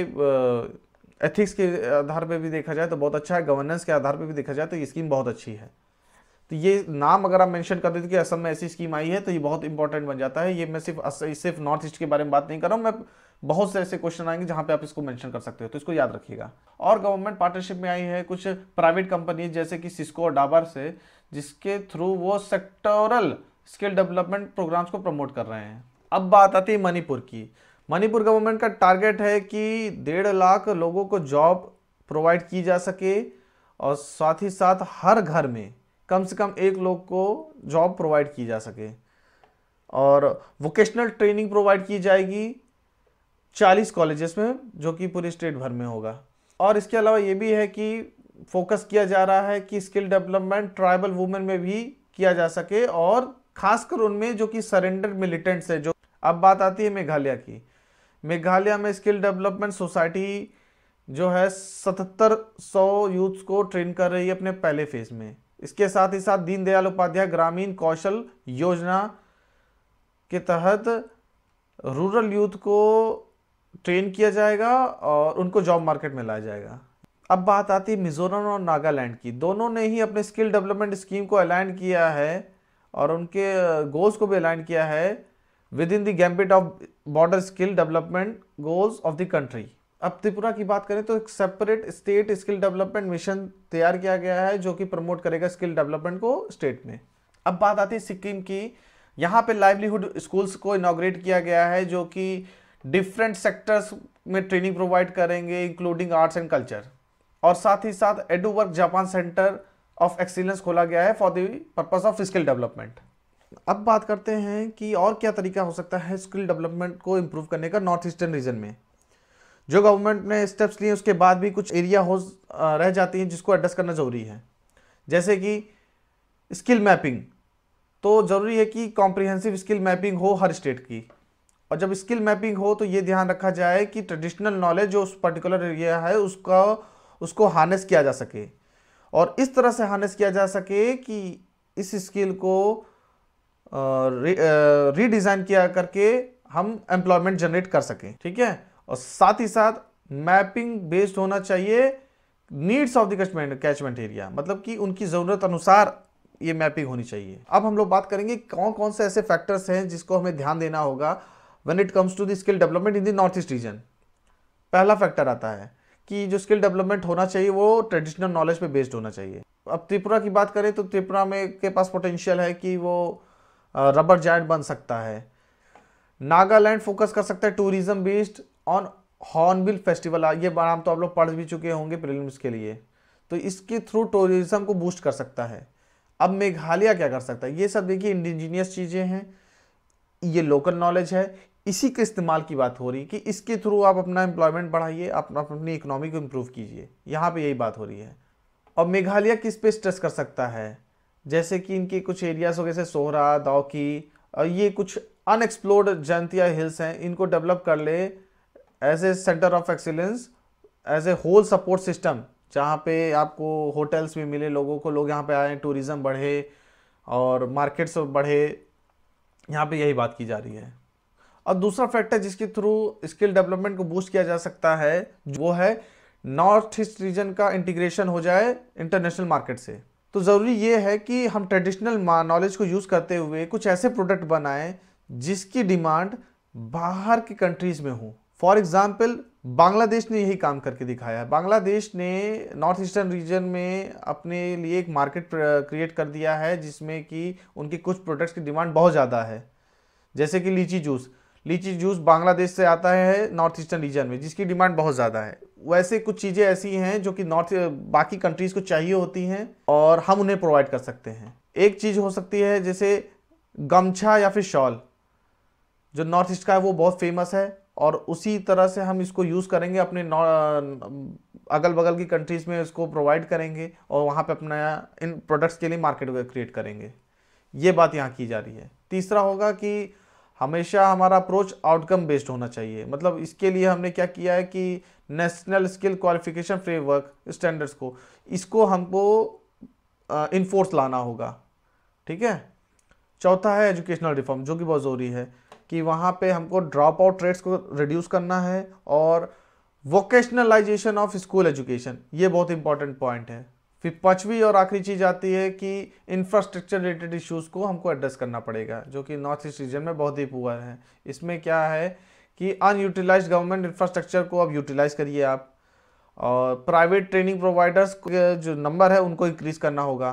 एथिक्स के आधार पर भी देखा जाए तो बहुत अच्छा है, गवर्नेंस के आधार पर भी देखा जाए तो ये स्कीम बहुत अच्छी है। तो ये नाम अगर आप मेंशन कर देते कि असम में ऐसी स्कीम आई है तो ये बहुत इंपॉर्टेंट बन जाता है। ये मैं सिर्फ सिर्फ नॉर्थ ईस्ट के बारे में बात नहीं कर रहा हूँ, मैं बहुत से ऐसे क्वेश्चन आएंगे जहां पे आप इसको मेंशन कर सकते हो, तो इसको याद रखिएगा। और गवर्नमेंट पार्टनरशिप में आई है कुछ प्राइवेट कंपनी जैसे कि सिस्को और डाबर से, जिसके थ्रू वो सेक्टोरल स्किल डेवलपमेंट प्रोग्राम्स को प्रमोट कर रहे हैं। अब बात आती है मणिपुर की। मणिपुर गवर्नमेंट का टारगेट है कि डेढ़ लाख लोगों को जॉब प्रोवाइड की जा सके और साथ ही साथ हर घर में कम से कम एक लोग को जॉब प्रोवाइड की जा सके। और वोकेशनल ट्रेनिंग प्रोवाइड की जाएगी चालीस कॉलेजेस में, जो कि पूरे स्टेट भर में होगा। और इसके अलावा ये भी है कि फोकस किया जा रहा है कि स्किल डेवलपमेंट ट्राइबल वुमेन में भी किया जा सके, और खासकर उनमें जो कि सरेंडर मिलिटेंट्स है। जो अब बात आती है मेघालय की। मेघालय में स्किल डेवलपमेंट सोसाइटी जो है सतहत्तर सौ यूथ्स को ट्रेन कर रही है अपने पहले फेज में। इसके साथ ही साथ दीनदयाल उपाध्याय ग्रामीण कौशल योजना के तहत रूरल यूथ को ट्रेन किया जाएगा और उनको जॉब मार्केट में लाया जाएगा। अब बात आती है मिजोरम और नागालैंड की। दोनों ने ही अपने स्किल डेवलपमेंट स्कीम को अलाइन किया है और उनके गोल्स को भी अलाइन किया है within the gambit of border skill development goals of the country. अब त्रिपुरा की बात करें तो एक separate state skill development mission तैयार किया गया है जो कि प्रमोट करेगा स्किल डेवलपमेंट को स्टेट में। अब बात आती है सिक्किम की। यहाँ पे लाइवलीहुड स्कूल्स को इनॉग्रेट किया गया है जो कि डिफरेंट सेक्टर्स में ट्रेनिंग प्रोवाइड करेंगे इंक्लूडिंग आर्ट्स एंड कल्चर। और साथ ही साथ edu work Japan centre of excellence खोला गया है for the purpose of skill development. अब बात करते हैं कि और क्या तरीका हो सकता है स्किल डेवलपमेंट को इम्प्रूव करने का नॉर्थ ईस्टर्न रीजन में। जो गवर्नमेंट ने स्टेप्स लिए उसके बाद भी कुछ एरिया हो रह जाती हैं जिसको एड्रेस करना जरूरी है, जैसे कि स्किल मैपिंग। तो ज़रूरी है कि कॉम्प्रिहेंसिव स्किल मैपिंग हो हर स्टेट की, और जब स्किल मैपिंग हो तो ये ध्यान रखा जाए कि ट्रेडिशनल नॉलेज जो उस पर्टिकुलर एरिया है उसका उसको हार्नेस किया जा सके, और इस तरह से हार्नेस किया जा सके कि इस स्किल को रीडिज़ाइन किया करके हम एम्प्लॉयमेंट जनरेट कर सकें। ठीक है, और साथ ही साथ मैपिंग बेस्ड होना चाहिए needs of the catchment catchment area, मतलब कि उनकी ज़रूरत अनुसार ये मैपिंग होनी चाहिए। अब हम लोग बात करेंगे कौन कौन से ऐसे फैक्टर्स हैं जिसको हमें ध्यान देना होगा when it comes to the skill development in the north east region. पहला फैक्टर आता है कि जो स्किल डेवलपमेंट होना चाहिए वो ट्रेडिशनल नॉलेज पे बेस्ड होना चाहिए। अब त्रिपुरा की बात करें तो त्रिपुरा में के पास पोटेंशियल है कि वो रबर जायंट बन सकता है। नागालैंड फोकस कर सकता है tourism based on hornbill festival, ये नाम तो आप लोग पढ़ भी चुके होंगे प्रीलिम्स के लिए, तो इसके थ्रू टूरिज्म को बूस्ट कर सकता है। अब मेघालय क्या कर सकता है, ये सब देखिए इंडिजीनियस चीज़ें हैं, ये लोकल नॉलेज है, इसी के इस्तेमाल की बात हो रही है कि इसके थ्रू आप अपना एम्प्लॉयमेंट बढ़ाइए, आप अपनी इकोनॉमी को इम्प्रूव कीजिए, यहाँ पे यही बात हो रही है। और मेघालय किस पे स्ट्रेस कर सकता है, जैसे कि इनके कुछ एरियाज हो जैसे सोहरा, दाओकी, और ये कुछ अनएक्सप्लोर्ड जयंतिया हिल्स हैं, इनको डेवलप कर ले as a centre of excellence, as a whole support system, जहाँ पे आपको होटल्स भी मिले लोगों को, लोग यहाँ पे आए, टूरिज़्म बढ़े और मार्केट्स बढ़े, यहाँ पे यही बात की जा रही है। और दूसरा फैक्टर जिसके थ्रू स्किल डेवलपमेंट को बूस्ट किया जा सकता है वो है नॉर्थ ईस्ट रीजन का इंटीग्रेशन हो जाए इंटरनेशनल मार्केट से। तो ज़रूरी ये है कि हम ट्रेडिशनल नॉलेज को यूज़ करते हुए कुछ ऐसे प्रोडक्ट बनाएं जिसकी डिमांड बाहर की कंट्रीज़ में हो। फॉर एग्जाम्पल बांग्लादेश ने यही काम करके दिखाया है। बांग्लादेश ने नॉर्थ ईस्टर्न रीजन में अपने लिए एक मार्केट क्रिएट कर दिया है जिसमें कि उनके कुछ प्रोडक्ट्स की डिमांड बहुत ज़्यादा है, जैसे कि लीची जूस। लीची जूस बांग्लादेश से आता है नॉर्थ ईस्टर्न रीजन में, जिसकी डिमांड बहुत ज़्यादा है। वैसे कुछ चीज़ें ऐसी हैं जो कि नॉर्थ बाकी कंट्रीज़ को चाहिए होती हैं और हम उन्हें प्रोवाइड कर सकते हैं। एक चीज़ हो सकती है जैसे गमछा या फिर शॉल, जो नॉर्थ ईस्ट का है वो बहुत फेमस है, और उसी तरह से हम इसको यूज़ करेंगे अपने अगल बगल की कंट्रीज़ में, इसको प्रोवाइड करेंगे और वहाँ पे अपना इन प्रोडक्ट्स के लिए मार्केट क्रिएट करेंगे। ये बात यहाँ की जा रही है। तीसरा होगा कि हमेशा हमारा अप्रोच आउटकम बेस्ड होना चाहिए। मतलब इसके लिए हमने क्या किया है कि national skill qualification framework standards को, इसको हमको इन्फोर्स लाना होगा, ठीक है। चौथा है एजुकेशनल रिफॉर्म, जो कि बहुत ज़रूरी है कि वहाँ पे हमको ड्रॉप आउट रेट्स को रिड्यूस करना है, और वोकेशनलाइजेशन ऑफ स्कूल एजुकेशन, ये बहुत इंपॉर्टेंट पॉइंट है। फिर पांचवी और आखिरी चीज़ आती है कि इंफ्रास्ट्रक्चर रिलेटेड इश्यूज़ को हमको एड्रेस करना पड़ेगा, जो कि नॉर्थ ईस्ट रीजन में बहुत ही पुअर है। इसमें क्या है कि अनयूटिलाइज गवर्नमेंट इंफ्रास्ट्रक्चर को अब यूटिलाइज करिए आप, और प्राइवेट ट्रेनिंग प्रोवाइडर्स के जो नंबर है उनको इंक्रीज करना होगा,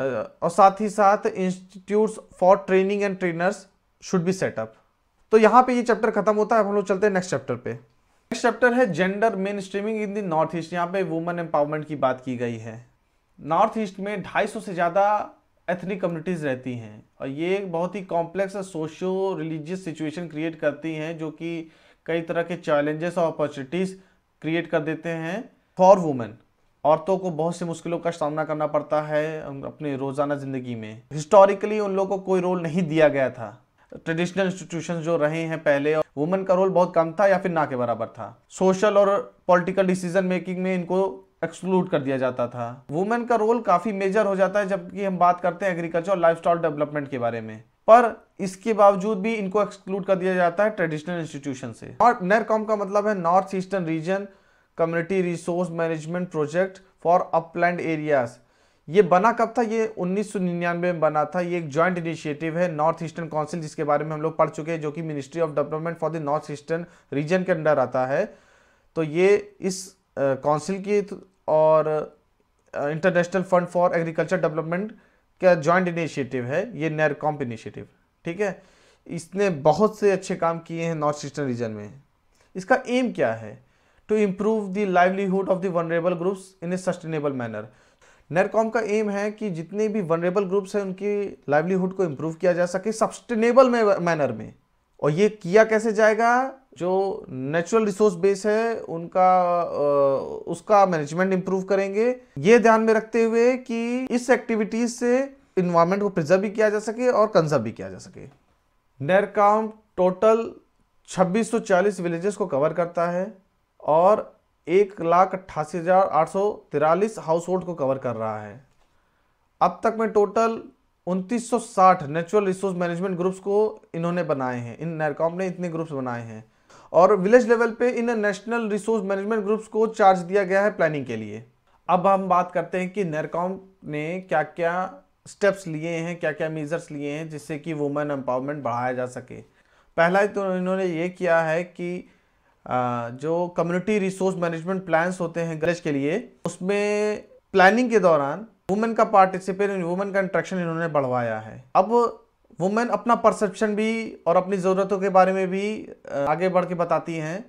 और साथ ही साथ institutes for training and trainers should be setup. तो यहाँ पे ये चैप्टर खत्म होता है। अब हम लोग चलते हैं नेक्स्ट चैप्टर पे। नेक्स्ट चैप्टर है gender main streaming in the north east. यहाँ पे वुमेन एम्पावरमेंट की बात की गई है। नॉर्थ ईस्ट में ढाई सौ से ज़्यादा एथनिक कम्युनिटीज़ रहती हैं, और ये एक बहुत ही complex socio religious situation create करती हैं, जो कि कई तरह के चैलेंजेस और अपॉर्चुनिटीज़ क्रिएट कर देते हैं फॉर वुमेन। औरतों को बहुत सी मुश्किलों का सामना करना पड़ता है अपनी रोज़ाना ज़िंदगी में। हिस्टोरिकली उन लोगों को कोई रोल नहीं दिया गया था। ट्रेडिशनल इंस्टीट्यूशंस जो रहे हैं पहले, वुमेन का रोल बहुत कम था या फिर ना के बराबर था। सोशल और पॉलिटिकल डिसीजन मेकिंग में इनको एक्सक्लूड कर दिया जाता था। वुमेन का रोल काफ़ी मेजर हो जाता है जबकि हम बात करते हैं एग्रीकल्चर और लाइफस्टाइल डेवलपमेंट के बारे में, पर इसके बावजूद भी इनको एक्सक्लूड कर दिया जाता है ट्रेडिशनल इंस्टीट्यूशन से। और नेरकॉम का मतलब है north eastern region community resource management project for upland areas. ये बना कब था? ये उन्नीस सौ निन्यानवे में बना था। ये एक जॉइंट इनिशिएटिव है नॉर्थ ईस्टर्न काउंसिल, जिसके बारे में हम लोग पढ़ चुके हैं, जो कि ministry of development for the north eastern region के अंडर आता है। तो ये इस काउंसिल की और international fund for agriculture development का जॉइंट इनिशिएटिव है ये नेरकॉम्प इनिशिएटिव, ठीक है। इसने बहुत से अच्छे काम किए हैं नॉर्थ ईस्टर्न रीजन में। इसका एम क्या है? To improve the livelihood of the vulnerable groups in a sustainable manner. NERCORMP का एम है कि जितने भी वनरेबल ग्रुप्स हैं उनकी लाइवलीहुड को इम्प्रूव किया जा सके सस्टेनेबल में मैनर में। और ये किया कैसे जाएगा? जो नेचुरल रिसोर्स बेस है उनका आ, उसका मैनेजमेंट इम्प्रूव करेंगे, ये ध्यान में रखते हुए कि इस एक्टिविटीज से इन्वायरमेंट को प्रिजर्व भी किया जा सके और कंजर्व भी किया जा सके। नेरकॉम टोटल छब्बीस सौ चालीस विलेजेस को कवर करता है और एक लाख अट्ठासी हजार आठ सौ तिरालीस हाउस होल्ड को कवर कर रहा है। अब तक में टोटल उनतीस सौ साठ नेचुरल रिसोर्स मैनेजमेंट ग्रुप्स को इन्होंने बनाए हैं। इन नेरकॉम ने इतने ग्रुप्स बनाए हैं और विलेज लेवल पे इन नेशनल रिसोर्स मैनेजमेंट ग्रुप्स को चार्ज दिया गया है प्लानिंग के लिए। अब हम बात करते हैं कि नेरकॉम ने क्या क्या स्टेप्स लिए हैं, क्या क्या मेजर्स लिए हैं जिससे कि वुमेन एम्पावरमेंट बढ़ाया जा सके। पहला तो इन्होंने ये किया है कि जो कम्युनिटी रिसोर्स मैनेजमेंट प्लान्स होते हैं विलेज के लिए, उसमें प्लानिंग के दौरान वुमेन का पार्टिसिपेशन, वुमेन का इंट्रैक्शन इन्होंने बढ़वाया है। अब वुमेन अपना परसेप्शन भी और अपनी ज़रूरतों के बारे में भी आगे बढ़ के बताती हैं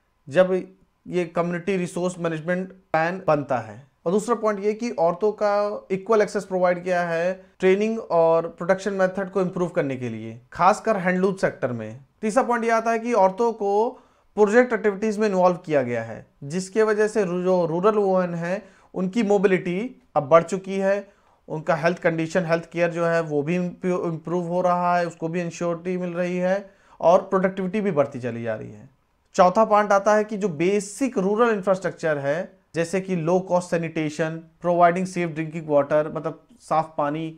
जब ये कम्युनिटी रिसोर्स मैनेजमेंट प्लान बनता है। और दूसरा पॉइंट ये कि औरतों का इक्वल एक्सेस प्रोवाइड किया है ट्रेनिंग और प्रोटेक्शन मेथड को इम्प्रूव करने के लिए, खासकर हैंडलूम सेक्टर में। तीसरा पॉइंट ये आता है कि औरतों को प्रोजेक्ट एक्टिविटीज में इन्वॉल्व किया गया है, जिसके वजह से जो रूरल वुमेन है उनकी मोबिलिटी अब बढ़ चुकी है, उनका हेल्थ कंडीशन, हेल्थ केयर जो है वो भी इम्प्रूव हो रहा है, उसको भी इंश्योरिटी मिल रही है और प्रोडक्टिविटी भी बढ़ती चली जा रही है। चौथा पॉइंट आता है कि जो बेसिक रूरल इंफ्रास्ट्रक्चर है, जैसे कि low cost sanitation, providing safe drinking water, मतलब साफ पानी,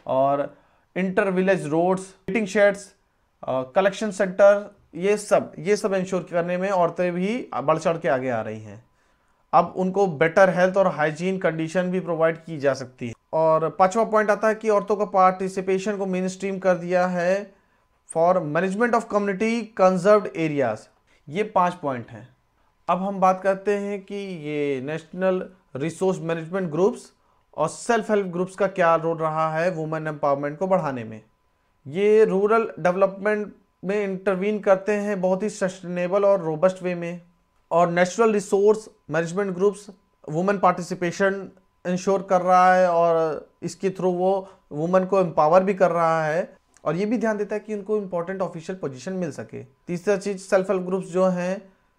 और inter village roads, meeting sheds, collection centre, ये सब ये सब इंश्योर करने में औरतें भी बढ़ चढ़ के आगे आ रही हैं। अब उनको बेटर हेल्थ और हाइजीन कंडीशन भी प्रोवाइड की जा सकती है। और पांचवा पॉइंट आता है कि औरतों का पार्टिसिपेशन को मेन स्ट्रीम कर दिया है for management of community conserved areas. ये पांच पॉइंट हैं। अब हम बात करते हैं कि ये नेशनल रिसोर्स मैनेजमेंट ग्रुप्स और सेल्फ हेल्प ग्रुप्स का क्या रोल रहा है वुमेन एम्पावरमेंट को बढ़ाने में। ये रूरल डेवलपमेंट में इंटरवीन करते हैं बहुत ही सस्टेनेबल और रोबस्ट वे में, और natural resource management groups women participation ensure कर रहा है और इसके थ्रू वो वुमेन को एम्पावर भी कर रहा है, और ये भी ध्यान देता है कि उनको इम्पोर्टेंट ऑफिशियल पोजीशन मिल सके। तीसरा चीज़, सेल्फ हेल्प ग्रुप्स जो हैं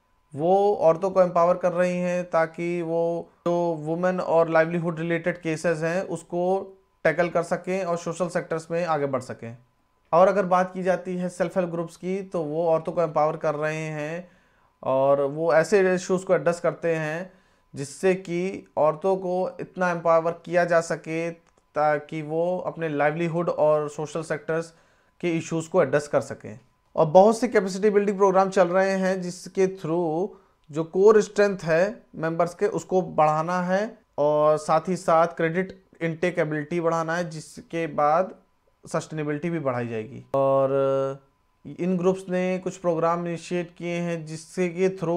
वो औरतों को एम्पावर कर रही हैं ताकि वो जो वुमेन और लाइवलीहुड रिलेटेड केसेस हैं उसको टैकल कर सकें और सोशल सेक्टर्स में आगे बढ़ सकें। और अगर बात की जाती है सेल्फ हेल्प ग्रुप्स की, तो वो औरतों को एम्पावर कर रहे हैं और वो ऐसे इश्यूज़ को एड्रेस करते हैं जिससे कि औरतों को इतना एम्पावर किया जा सके ताकि वो अपने लाइवलीहुड और सोशल सेक्टर्स के इश्यूज़ को एड्रेस कर सकें। और बहुत से कैपेसिटी बिल्डिंग प्रोग्राम चल रहे हैं जिसके थ्रू जो कोर स्ट्रेंथ है मेंबर्स के उसको बढ़ाना है और साथ ही साथ क्रेडिट इनटेक एबिलिटी बढ़ाना है, जिसके बाद सस्टेनेबिलिटी भी बढ़ाई जाएगी। और इन ग्रुप्स ने कुछ प्रोग्राम इनिशिएट किए हैं जिससे के थ्रू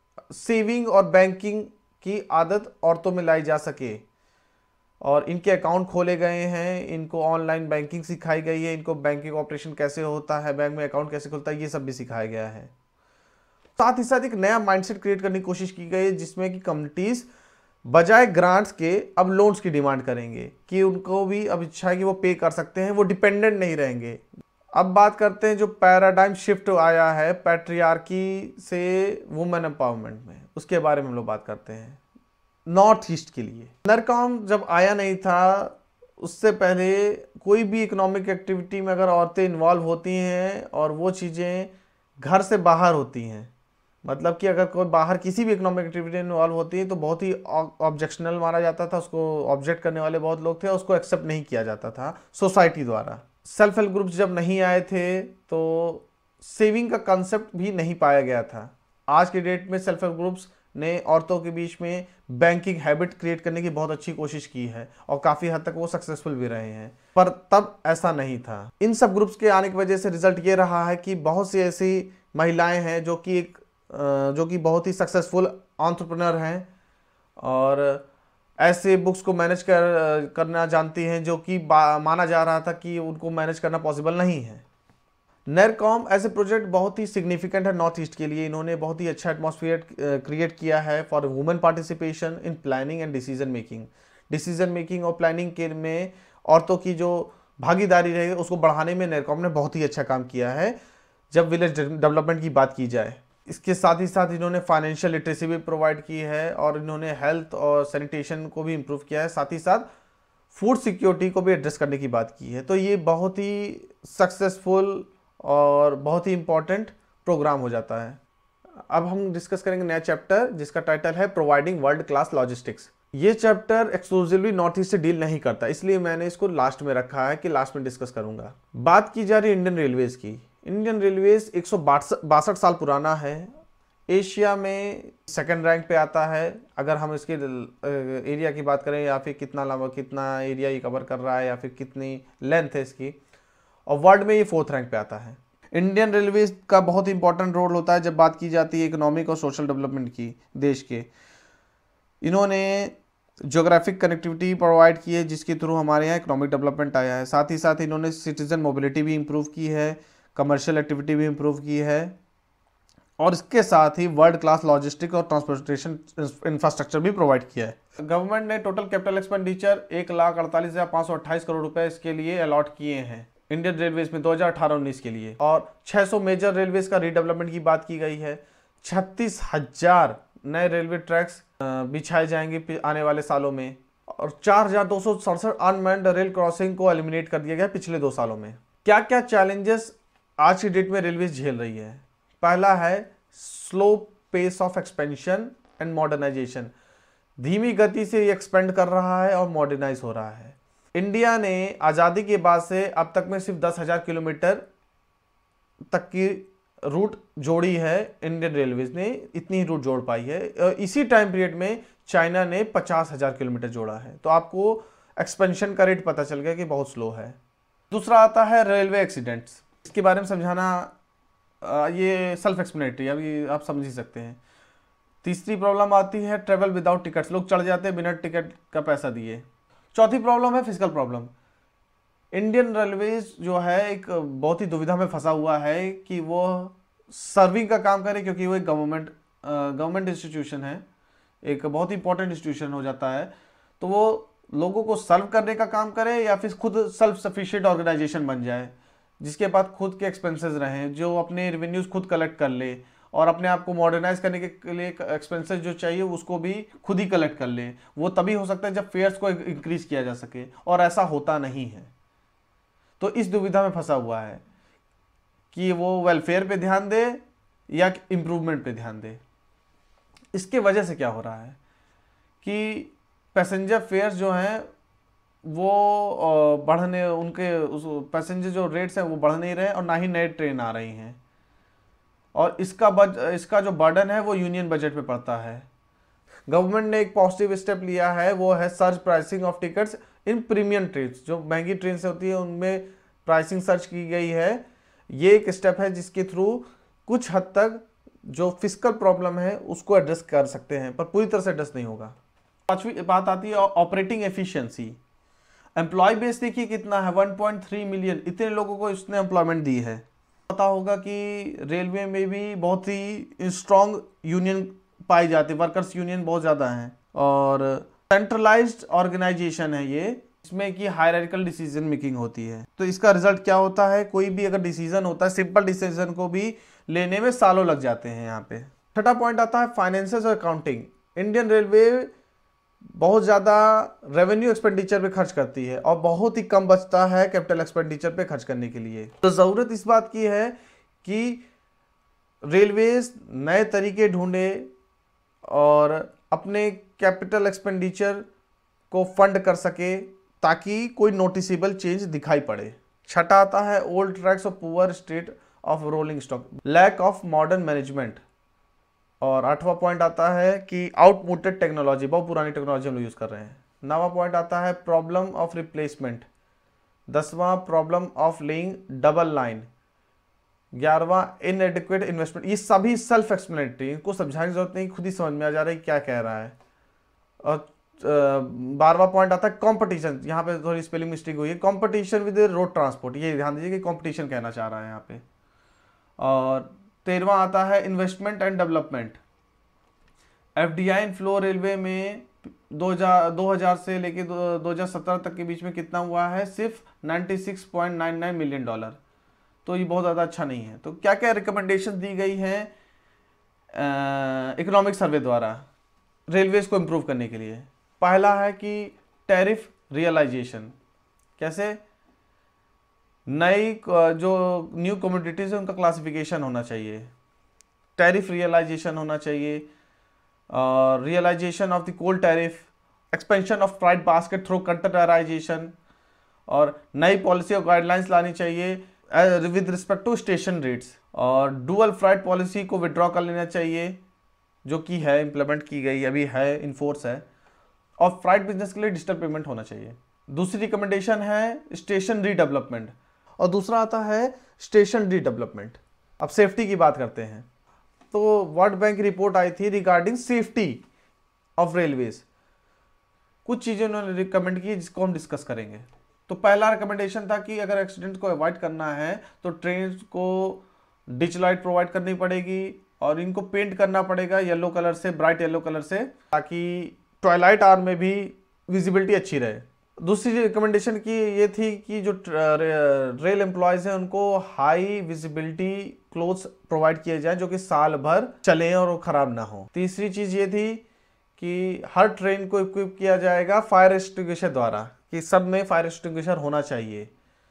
सेविंग और बैंकिंग की आदत औरतों में लाई जा सके, और इनके अकाउंट खोले गए हैं, इनको ऑनलाइन बैंकिंग सिखाई गई है, इनको बैंकिंग ऑपरेशन कैसे होता है, बैंक में अकाउंट कैसे खुलता है, ये सब भी सिखाया गया है। साथ ही साथ एक नया माइंडसेट क्रिएट करने की कोशिश की गई है जिसमें कि कम्युनिटीज़ बजाय ग्रांट्स के अब लोन्स की डिमांड करेंगे, कि उनको भी अब इच्छा है कि वो पे कर सकते हैं, वो डिपेंडेंट नहीं रहेंगे। अब बात करते हैं जो पैराडाइम शिफ्ट आया है पैट्रियार्की से वुमेन एम्पावरमेंट में, उसके बारे में हम लोग बात करते हैं। नॉर्थ ईस्ट के लिए नरकॉम जब आया नहीं था, उससे पहले कोई भी इकोनॉमिक एक्टिविटी में अगर औरतें इन्वॉल्व होती हैं और वो चीज़ें घर से बाहर होती हैं, मतलब कि अगर कोई बाहर किसी भी इकोनॉमिक एक्टिविटी में इन्वॉल्व होती है तो बहुत ही ऑब्जेक्शनल माना जाता था, उसको ऑब्जेक्ट करने वाले बहुत लोग थे, उसको एक्सेप्ट नहीं किया जाता था सोसाइटी द्वारा। सेल्फ हेल्प ग्रुप्स जब नहीं आए थे तो सेविंग का कंसेप्ट भी नहीं पाया गया था। आज के डेट में सेल्फ हेल्प ग्रुप्स ने औरतों के बीच में बैंकिंग हैबिट क्रिएट करने की बहुत अच्छी कोशिश की है और काफ़ी हद तक वो सक्सेसफुल भी रहे हैं, पर तब ऐसा नहीं था। इन सब ग्रुप्स के आने की वजह से रिजल्ट ये रहा है कि बहुत सी ऐसी महिलाएं हैं जो कि एक जो कि बहुत ही सक्सेसफुल एंटरप्रेन्योर हैं और ऐसे बुक्स को मैनेज कर करना जानती हैं जो कि माना जा रहा था कि उनको मैनेज करना पॉसिबल नहीं है। नेरकॉम एज ए प्रोजेक्ट बहुत ही सिग्निफिकेंट है नॉर्थ ईस्ट के लिए। इन्होंने बहुत ही अच्छा एटमॉस्फेयर क्रिएट किया है for women participation in planning and decision making. Decision making और प्लानिंग के में औरतों की जो भागीदारी रहे उसको बढ़ाने में नेरकॉम ने बहुत ही अच्छा काम किया है जब विलेज डेवलपमेंट की बात की जाए। इसके साथ ही साथ इन्होंने फाइनेंशियल लिटरेसी भी प्रोवाइड की है और इन्होंने हेल्थ और सैनिटेशन को भी इम्प्रूव किया है, साथ ही साथ फूड सिक्योरिटी को भी एड्रेस करने की बात की है। तो ये बहुत ही सक्सेसफुल और बहुत ही इम्पॉर्टेंट प्रोग्राम हो जाता है। अब हम डिस्कस करेंगे नया चैप्टर जिसका टाइटल है प्रोवाइडिंग वर्ल्ड क्लास लॉजिस्टिक्स। ये चैप्टर एक्सक्लूसिवली नॉर्थ ईस्ट से डील नहीं करता, इसलिए मैंने इसको लास्ट में रखा है कि लास्ट में डिस्कस करूंगा। बात की जा रही है इंडियन रेलवेज की। इंडियन रेलवेज एक सौ बासठ साल पुराना है। एशिया में सेकंड रैंक पे आता है अगर हम इसके एरिया की बात करें, या फिर कितना लंबा कितना एरिया ये कवर कर रहा है, या फिर कितनी लेंथ है इसकी। और वर्ल्ड में ये फोर्थ रैंक पे आता है। इंडियन रेलवे का बहुत इंपॉर्टेंट रोल होता है जब बात की जाती है इकोनॉमिक और सोशल डेवलपमेंट की देश के। इन्होंने ज्योग्राफिक कनेक्टिविटी प्रोवाइड की है जिसके थ्रू हमारे यहाँ इकोनॉमिक डेवलपमेंट आया है। साथ ही साथ इन्होंने सिटीजन मोबिलिटी भी इम्प्रूव की है, कमर्शियल एक्टिविटी भी इम्प्रूव की है, और इसके साथ ही वर्ल्ड क्लास लॉजिस्टिक और ट्रांसपोर्टेशन इंफ्रास्ट्रक्चर भी प्रोवाइड किया है। गवर्नमेंट ने टोटल कैपिटल एक्सपेंडिचर एक लाख अड़तालीस हजार पाँच सौ अट्ठाईस करोड़ रुपए इसके लिए अलॉट किए हैं इंडियन रेलवेज में दो हज़ार अठारह उन्नीस के लिए। और छह सौ मेजर रेलवेज का रीडेवलपमेंट की बात की गई है। छत्तीस हजार नए रेलवे ट्रैक्स बिछाए जाएंगे आने वाले सालों में, और चार हजार दो सौ सड़सठ अनमैन्ड रेल क्रॉसिंग को एलिमिनेट कर दिया गया पिछले दो सालों में। क्या क्या चैलेंजेस आज की डेट में रेलवेज झेल रही है? पहला है slow pace of expansion and modernisation. धीमी गति से ये एक्सपेंड कर रहा है और मॉडर्नाइज हो रहा है। इंडिया ने आज़ादी के बाद से अब तक में सिर्फ दस हजार किलोमीटर तक की रूट जोड़ी है। इंडियन रेलवेज ने इतनी ही रूट जोड़ पाई है। इसी टाइम पीरियड में चाइना ने पचास हजार किलोमीटर जोड़ा है। तो आपको एक्सपेंशन का रेट पता चल गया कि बहुत स्लो है। दूसरा आता है रेलवे एक्सीडेंट्स। इसके बारे में समझाना ये सेल्फ एक्सप्लेनेटरी, अभी आप समझ ही सकते हैं। तीसरी प्रॉब्लम आती है ट्रेवल विदाउट टिकट्स। लोग चढ़ जाते हैं बिना टिकट का पैसा दिए। चौथी प्रॉब्लम है फिजिकल प्रॉब्लम। इंडियन रेलवेज जो है एक बहुत ही दुविधा में फंसा हुआ है कि वो सर्विंग का काम करे, क्योंकि वो एक गवर्नमेंट गवर्नमेंट इंस्टीट्यूशन है, एक बहुत ही इंपॉर्टेंट इंस्टीट्यूशन हो जाता है। तो वो लोगों को सर्व करने का काम करे या फिर खुद सेल्फ सफिशिएंट ऑर्गेनाइजेशन बन जाए, जिसके पास खुद के एक्सपेंसेस रहें, जो अपने रेवेन्यूज खुद कलेक्ट कर ले और अपने आप को मॉडर्नाइज करने के लिए एक्सपेंसेस जो चाहिए उसको भी खुद ही कलेक्ट कर ले। वो तभी हो सकता है जब फेयर्स को इंक्रीज किया जा सके, और ऐसा होता नहीं है। तो इस दुविधा में फंसा हुआ है कि वो वेलफेयर पे ध्यान दे या इम्प्रूवमेंट पे ध्यान दे। इसके वजह से क्या हो रहा है कि पैसेंजर फेयर्स जो हैं वो बढ़ने, उनके उस पैसेंजर जो रेट्स हैं वो बढ़ नहीं रहे, और ना ही नए ट्रेन आ रही हैं। और इसका बज इसका जो बर्डन है वो यूनियन बजट पे पड़ता है। गवर्नमेंट ने एक पॉजिटिव स्टेप लिया है, वो है search pricing of tickets in premium trains. जो महंगी ट्रेन से होती है उनमें प्राइसिंग सर्च की गई है। ये एक स्टेप है जिसके थ्रू कुछ हद तक जो फिजिकल प्रॉब्लम है उसको एड्रेस कर सकते हैं, पर पूरी तरह से एड्रेस नहीं होगा। पांचवी बात आती है ऑपरेटिंग एफिशिएंसी। एम्प्लॉय बेस देखिए कितना है, वन पॉइंट थ्री मिलियन, इतने लोगों को इसने एम्प्लॉयमेंट दी है। पता होगा कि रेलवे में भी बहुत ही स्ट्रॉन्ग यूनियन पाई जाती है, वर्कर्स यूनियन बहुत ज़्यादा हैं, और सेंट्रलाइज्ड ऑर्गेनाइजेशन है ये, इसमें कि हायरार्किकल डिसीजन मेकिंग होती है। तो इसका रिजल्ट क्या होता है, कोई भी अगर डिसीजन होता है, सिंपल डिसीजन को भी लेने में सालों लग जाते हैं यहाँ पे। छठा पॉइंट आता है फाइनेंसेस और अकाउंटिंग। इंडियन रेलवे बहुत ज़्यादा रेवेन्यू एक्सपेंडिचर पे खर्च करती है और बहुत ही कम बचता है कैपिटल एक्सपेंडिचर पे खर्च करने के लिए। तो ज़रूरत इस बात की है कि रेलवेज नए तरीके ढूंढे और अपने कैपिटल एक्सपेंडिचर को फंड कर सके ताकि कोई नोटिसेबल चेंज दिखाई पड़े। छठा आता है ओल्ड ट्रैक्स और poor state of rolling stock, lack of modern management. और आठवां पॉइंट आता है कि आउटमोटेड टेक्नोलॉजी, बहुत पुरानी टेक्नोलॉजी हम लोग यूज़ कर रहे हैं। नौवां पॉइंट आता है प्रॉब्लम ऑफ रिप्लेसमेंट। दसवां problem of laying double line. ग्यारहवां इनएडिक्वेट इन्वेस्टमेंट। ये सभी सेल्फ एक्सप्लेनेटरी, इनको समझाने की जरूरत नहीं, खुद ही समझ में आ जा रहा है क्या कह रहा है। और बारहवां पॉइंट आता है कंपटीशन। यहाँ पे थोड़ी स्पेलिंग मिस्टेक हुई है, कंपटीशन विद रोड ट्रांसपोर्ट, ये ध्यान दीजिए कि कंपटीशन कहना चाह रहा है यहाँ पे। और तेरहवां आता है investment and development. FDI inflow railway में दो हज़ार से लेके दो हज़ार सत्रह तक के बीच में कितना हुआ है, सिर्फ छियानवे पॉइंट नौ नौ मिलियन डॉलर। तो ये बहुत ज़्यादा अच्छा नहीं है। तो क्या क्या रिकमेंडेशन दी गई हैं इकोनॉमिक सर्वे द्वारा रेलवेज को इम्प्रूव करने के लिए? पहला है कि टैरिफ रियलाइजेशन। कैसे? नई जो न्यू कमोडिटीज है उनका क्लासिफिकेशन होना चाहिए, टैरिफ रियलाइजेशन होना चाहिए, और realisation of the coal tariff, expansion of price basket through containerisation, और नई पॉलिसी और गाइडलाइंस लानी चाहिए with respect to station rates. और डुअल फ्राइट पॉलिसी को विड्रॉ कर लेना चाहिए, जो कि है इम्प्लीमेंट की गई, अभी है, इन्फोर्स है। और फ्राइट बिजनेस के लिए डिजिटल पेमेंट होना चाहिए। दूसरी रिकमेंडेशन है स्टेशन रीडेवलपमेंट, और दूसरा आता है स्टेशन रीडेवलपमेंट। अब सेफ्टी की बात करते हैं, तो वर्ल्ड बैंक की रिपोर्ट आई थी रिगार्डिंग सेफ्टी ऑफ रेलवेज। कुछ चीज़ें उन्होंने रिकमेंड की जिसको हम डिस्कस करेंगे। तो पहला रिकमेंडेशन था कि अगर एक्सीडेंट को अवॉइड करना है तो ट्रेन को डिच लाइट प्रोवाइड करनी पड़ेगी और इनको पेंट करना पड़ेगा येलो कलर से, ब्राइट येलो कलर से, ताकि ट्वाइलाइट आवर में भी विजिबिलिटी अच्छी रहे। दूसरी रिकमेंडेशन की ये थी कि जो रेल एम्प्लॉयज़ हैं उनको हाई विजिबिलिटी क्लोथ्स प्रोवाइड किए जाए जो कि साल भर चलें और ख़राब ना हो। तीसरी चीज़ ये थी कि हर ट्रेन को इक्विप किया जाएगा फायर एक्सटिंग्विशर द्वारा, कि सब में फायर एक्सटिंग्विशर होना चाहिए।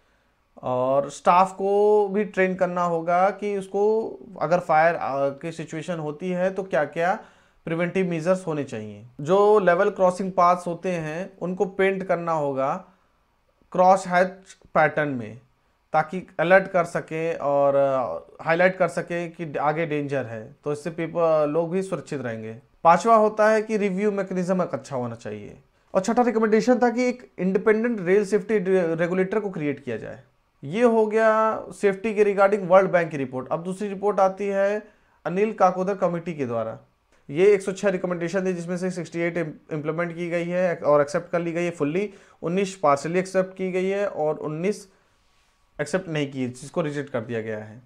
और स्टाफ को भी ट्रेन करना होगा कि उसको अगर फायर की सिचुएशन होती है तो क्या क्या प्रिवेंटिव मेजर्स होने चाहिए। जो लेवल क्रॉसिंग पाथ्स होते हैं उनको पेंट करना होगा क्रॉस हैच पैटर्न में, ताकि अलर्ट कर सकें और हाईलाइट कर सकें कि आगे डेंजर है, तो इससे पेपर लोग भी सुरक्षित रहेंगे। पांचवा होता है कि रिव्यू मैकेनिज्म अच्छा होना चाहिए। और छठा रिकमेंडेशन था कि एक इंडिपेंडेंट रेल सेफ्टी रेगुलेटर को क्रिएट किया जाए। ये हो गया सेफ्टी के रिगार्डिंग वर्ल्ड बैंक की रिपोर्ट। अब दूसरी रिपोर्ट आती है अनिल काकोदर कमेटी के द्वारा। ये एक सौ छह रिकमेंडेशन थी जिसमें से अड़सठ इंप्लीमेंट की गई है और एक्सेप्ट कर ली गई है फुल्ली, उन्नीस पार्शली एक्सेप्ट की गई है और उन्नीस एक्सेप्ट नहीं की, जिसको रिजेक्ट कर दिया गया है।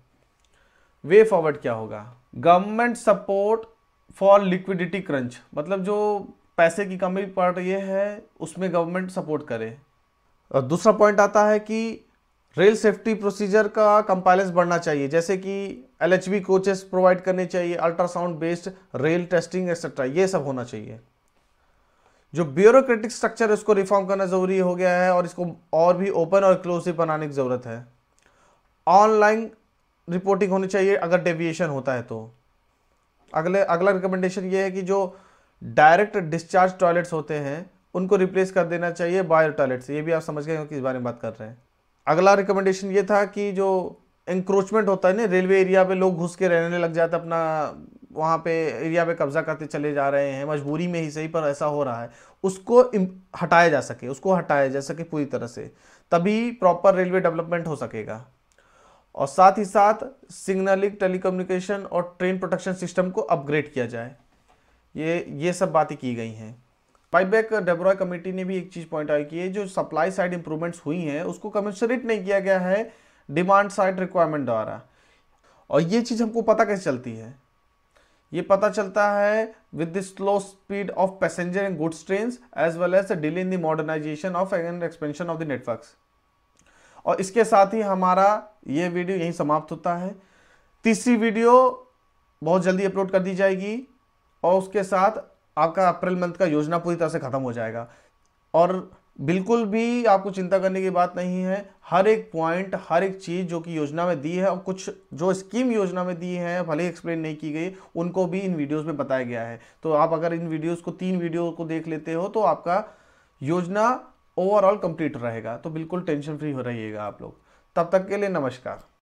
वे फॉरवर्ड क्या होगा? Government support for liquidity crunch, मतलब जो पैसे की कमी पड़ रही है उसमें गवर्नमेंट सपोर्ट करे। और दूसरा पॉइंट आता है कि रेल सेफ्टी प्रोसीजर का कंपाइलेंस बढ़ना चाहिए, जैसे कि L H B coaches provide करने चाहिए, ultrasound based rail testing etcetera, ये सब होना चाहिए। जो ब्यूरोक्रेटिक स्ट्रक्चर है उसको रिफॉर्म करना जरूरी हो गया है और इसको और भी ओपन और क्लोसिव बनाने की जरूरत है। ऑनलाइन रिपोर्टिंग होनी चाहिए अगर डेविएशन होता है तो। अगले अगला रिकमेंडेशन ये है कि जो डायरेक्ट डिस्चार्ज टॉयलेट्स होते हैं उनको रिप्लेस कर देना चाहिए बायो टॉयलेट से। ये भी आप समझ गए हो किस बारे में बात कर रहे हैं। अगला रिकमेंडेशन ये था कि जो इंक्रोचमेंट होता है ना, रेलवे एरिया पे लोग घुस के रहने लग जाते, अपना वहाँ पे एरिया पे कब्जा करते चले जा रहे हैं, मजबूरी में ही सही पर ऐसा हो रहा है, उसको हटाया जा सके उसको हटाया जा सके पूरी तरह से, तभी प्रॉपर रेलवे डेवलपमेंट हो सकेगा। और साथ ही साथ सिग्नलिंग, टेलीकम्युनिकेशन और ट्रेन प्रोटेक्शन सिस्टम को अपग्रेड किया जाए। ये ये सब बातें की गई हैं। पाइबैक डेब्रॉय कमेटी ने भी एक चीज़ पॉइंट आउट की है, जो सप्लाई साइड इंप्रूवमेंट्स हुई हैं उसको कमेंसरेट नहीं किया गया है डिमांड साइड रिक्वायरमेंट द्वारा। और ये चीज़ हमको पता कैसे चलती है? ये पता चलता है with the slow speed of passenger and goods trains as well as the delay in the modernisation of and expansion of the networks. और इसके साथ ही हमारा ये वीडियो यहीं समाप्त होता है। तीसरी वीडियो बहुत जल्दी अपलोड कर दी जाएगी और उसके साथ आपका अप्रैल मंथ का योजना पूरी तरह से खत्म हो जाएगा। और बिल्कुल भी आपको चिंता करने की बात नहीं है, हर एक पॉइंट, हर एक चीज़ जो कि योजना में दी है और कुछ जो स्कीम योजना में दी है भले ही एक्सप्लेन नहीं की गई, उनको भी इन वीडियोस में बताया गया है। तो आप अगर इन वीडियोस को तीन वीडियो को देख लेते हो तो आपका योजना ओवरऑल कंप्लीट रहेगा। तो बिल्कुल टेंशन फ्री हो रहिएगा आप लोग। तब तक के लिए नमस्कार।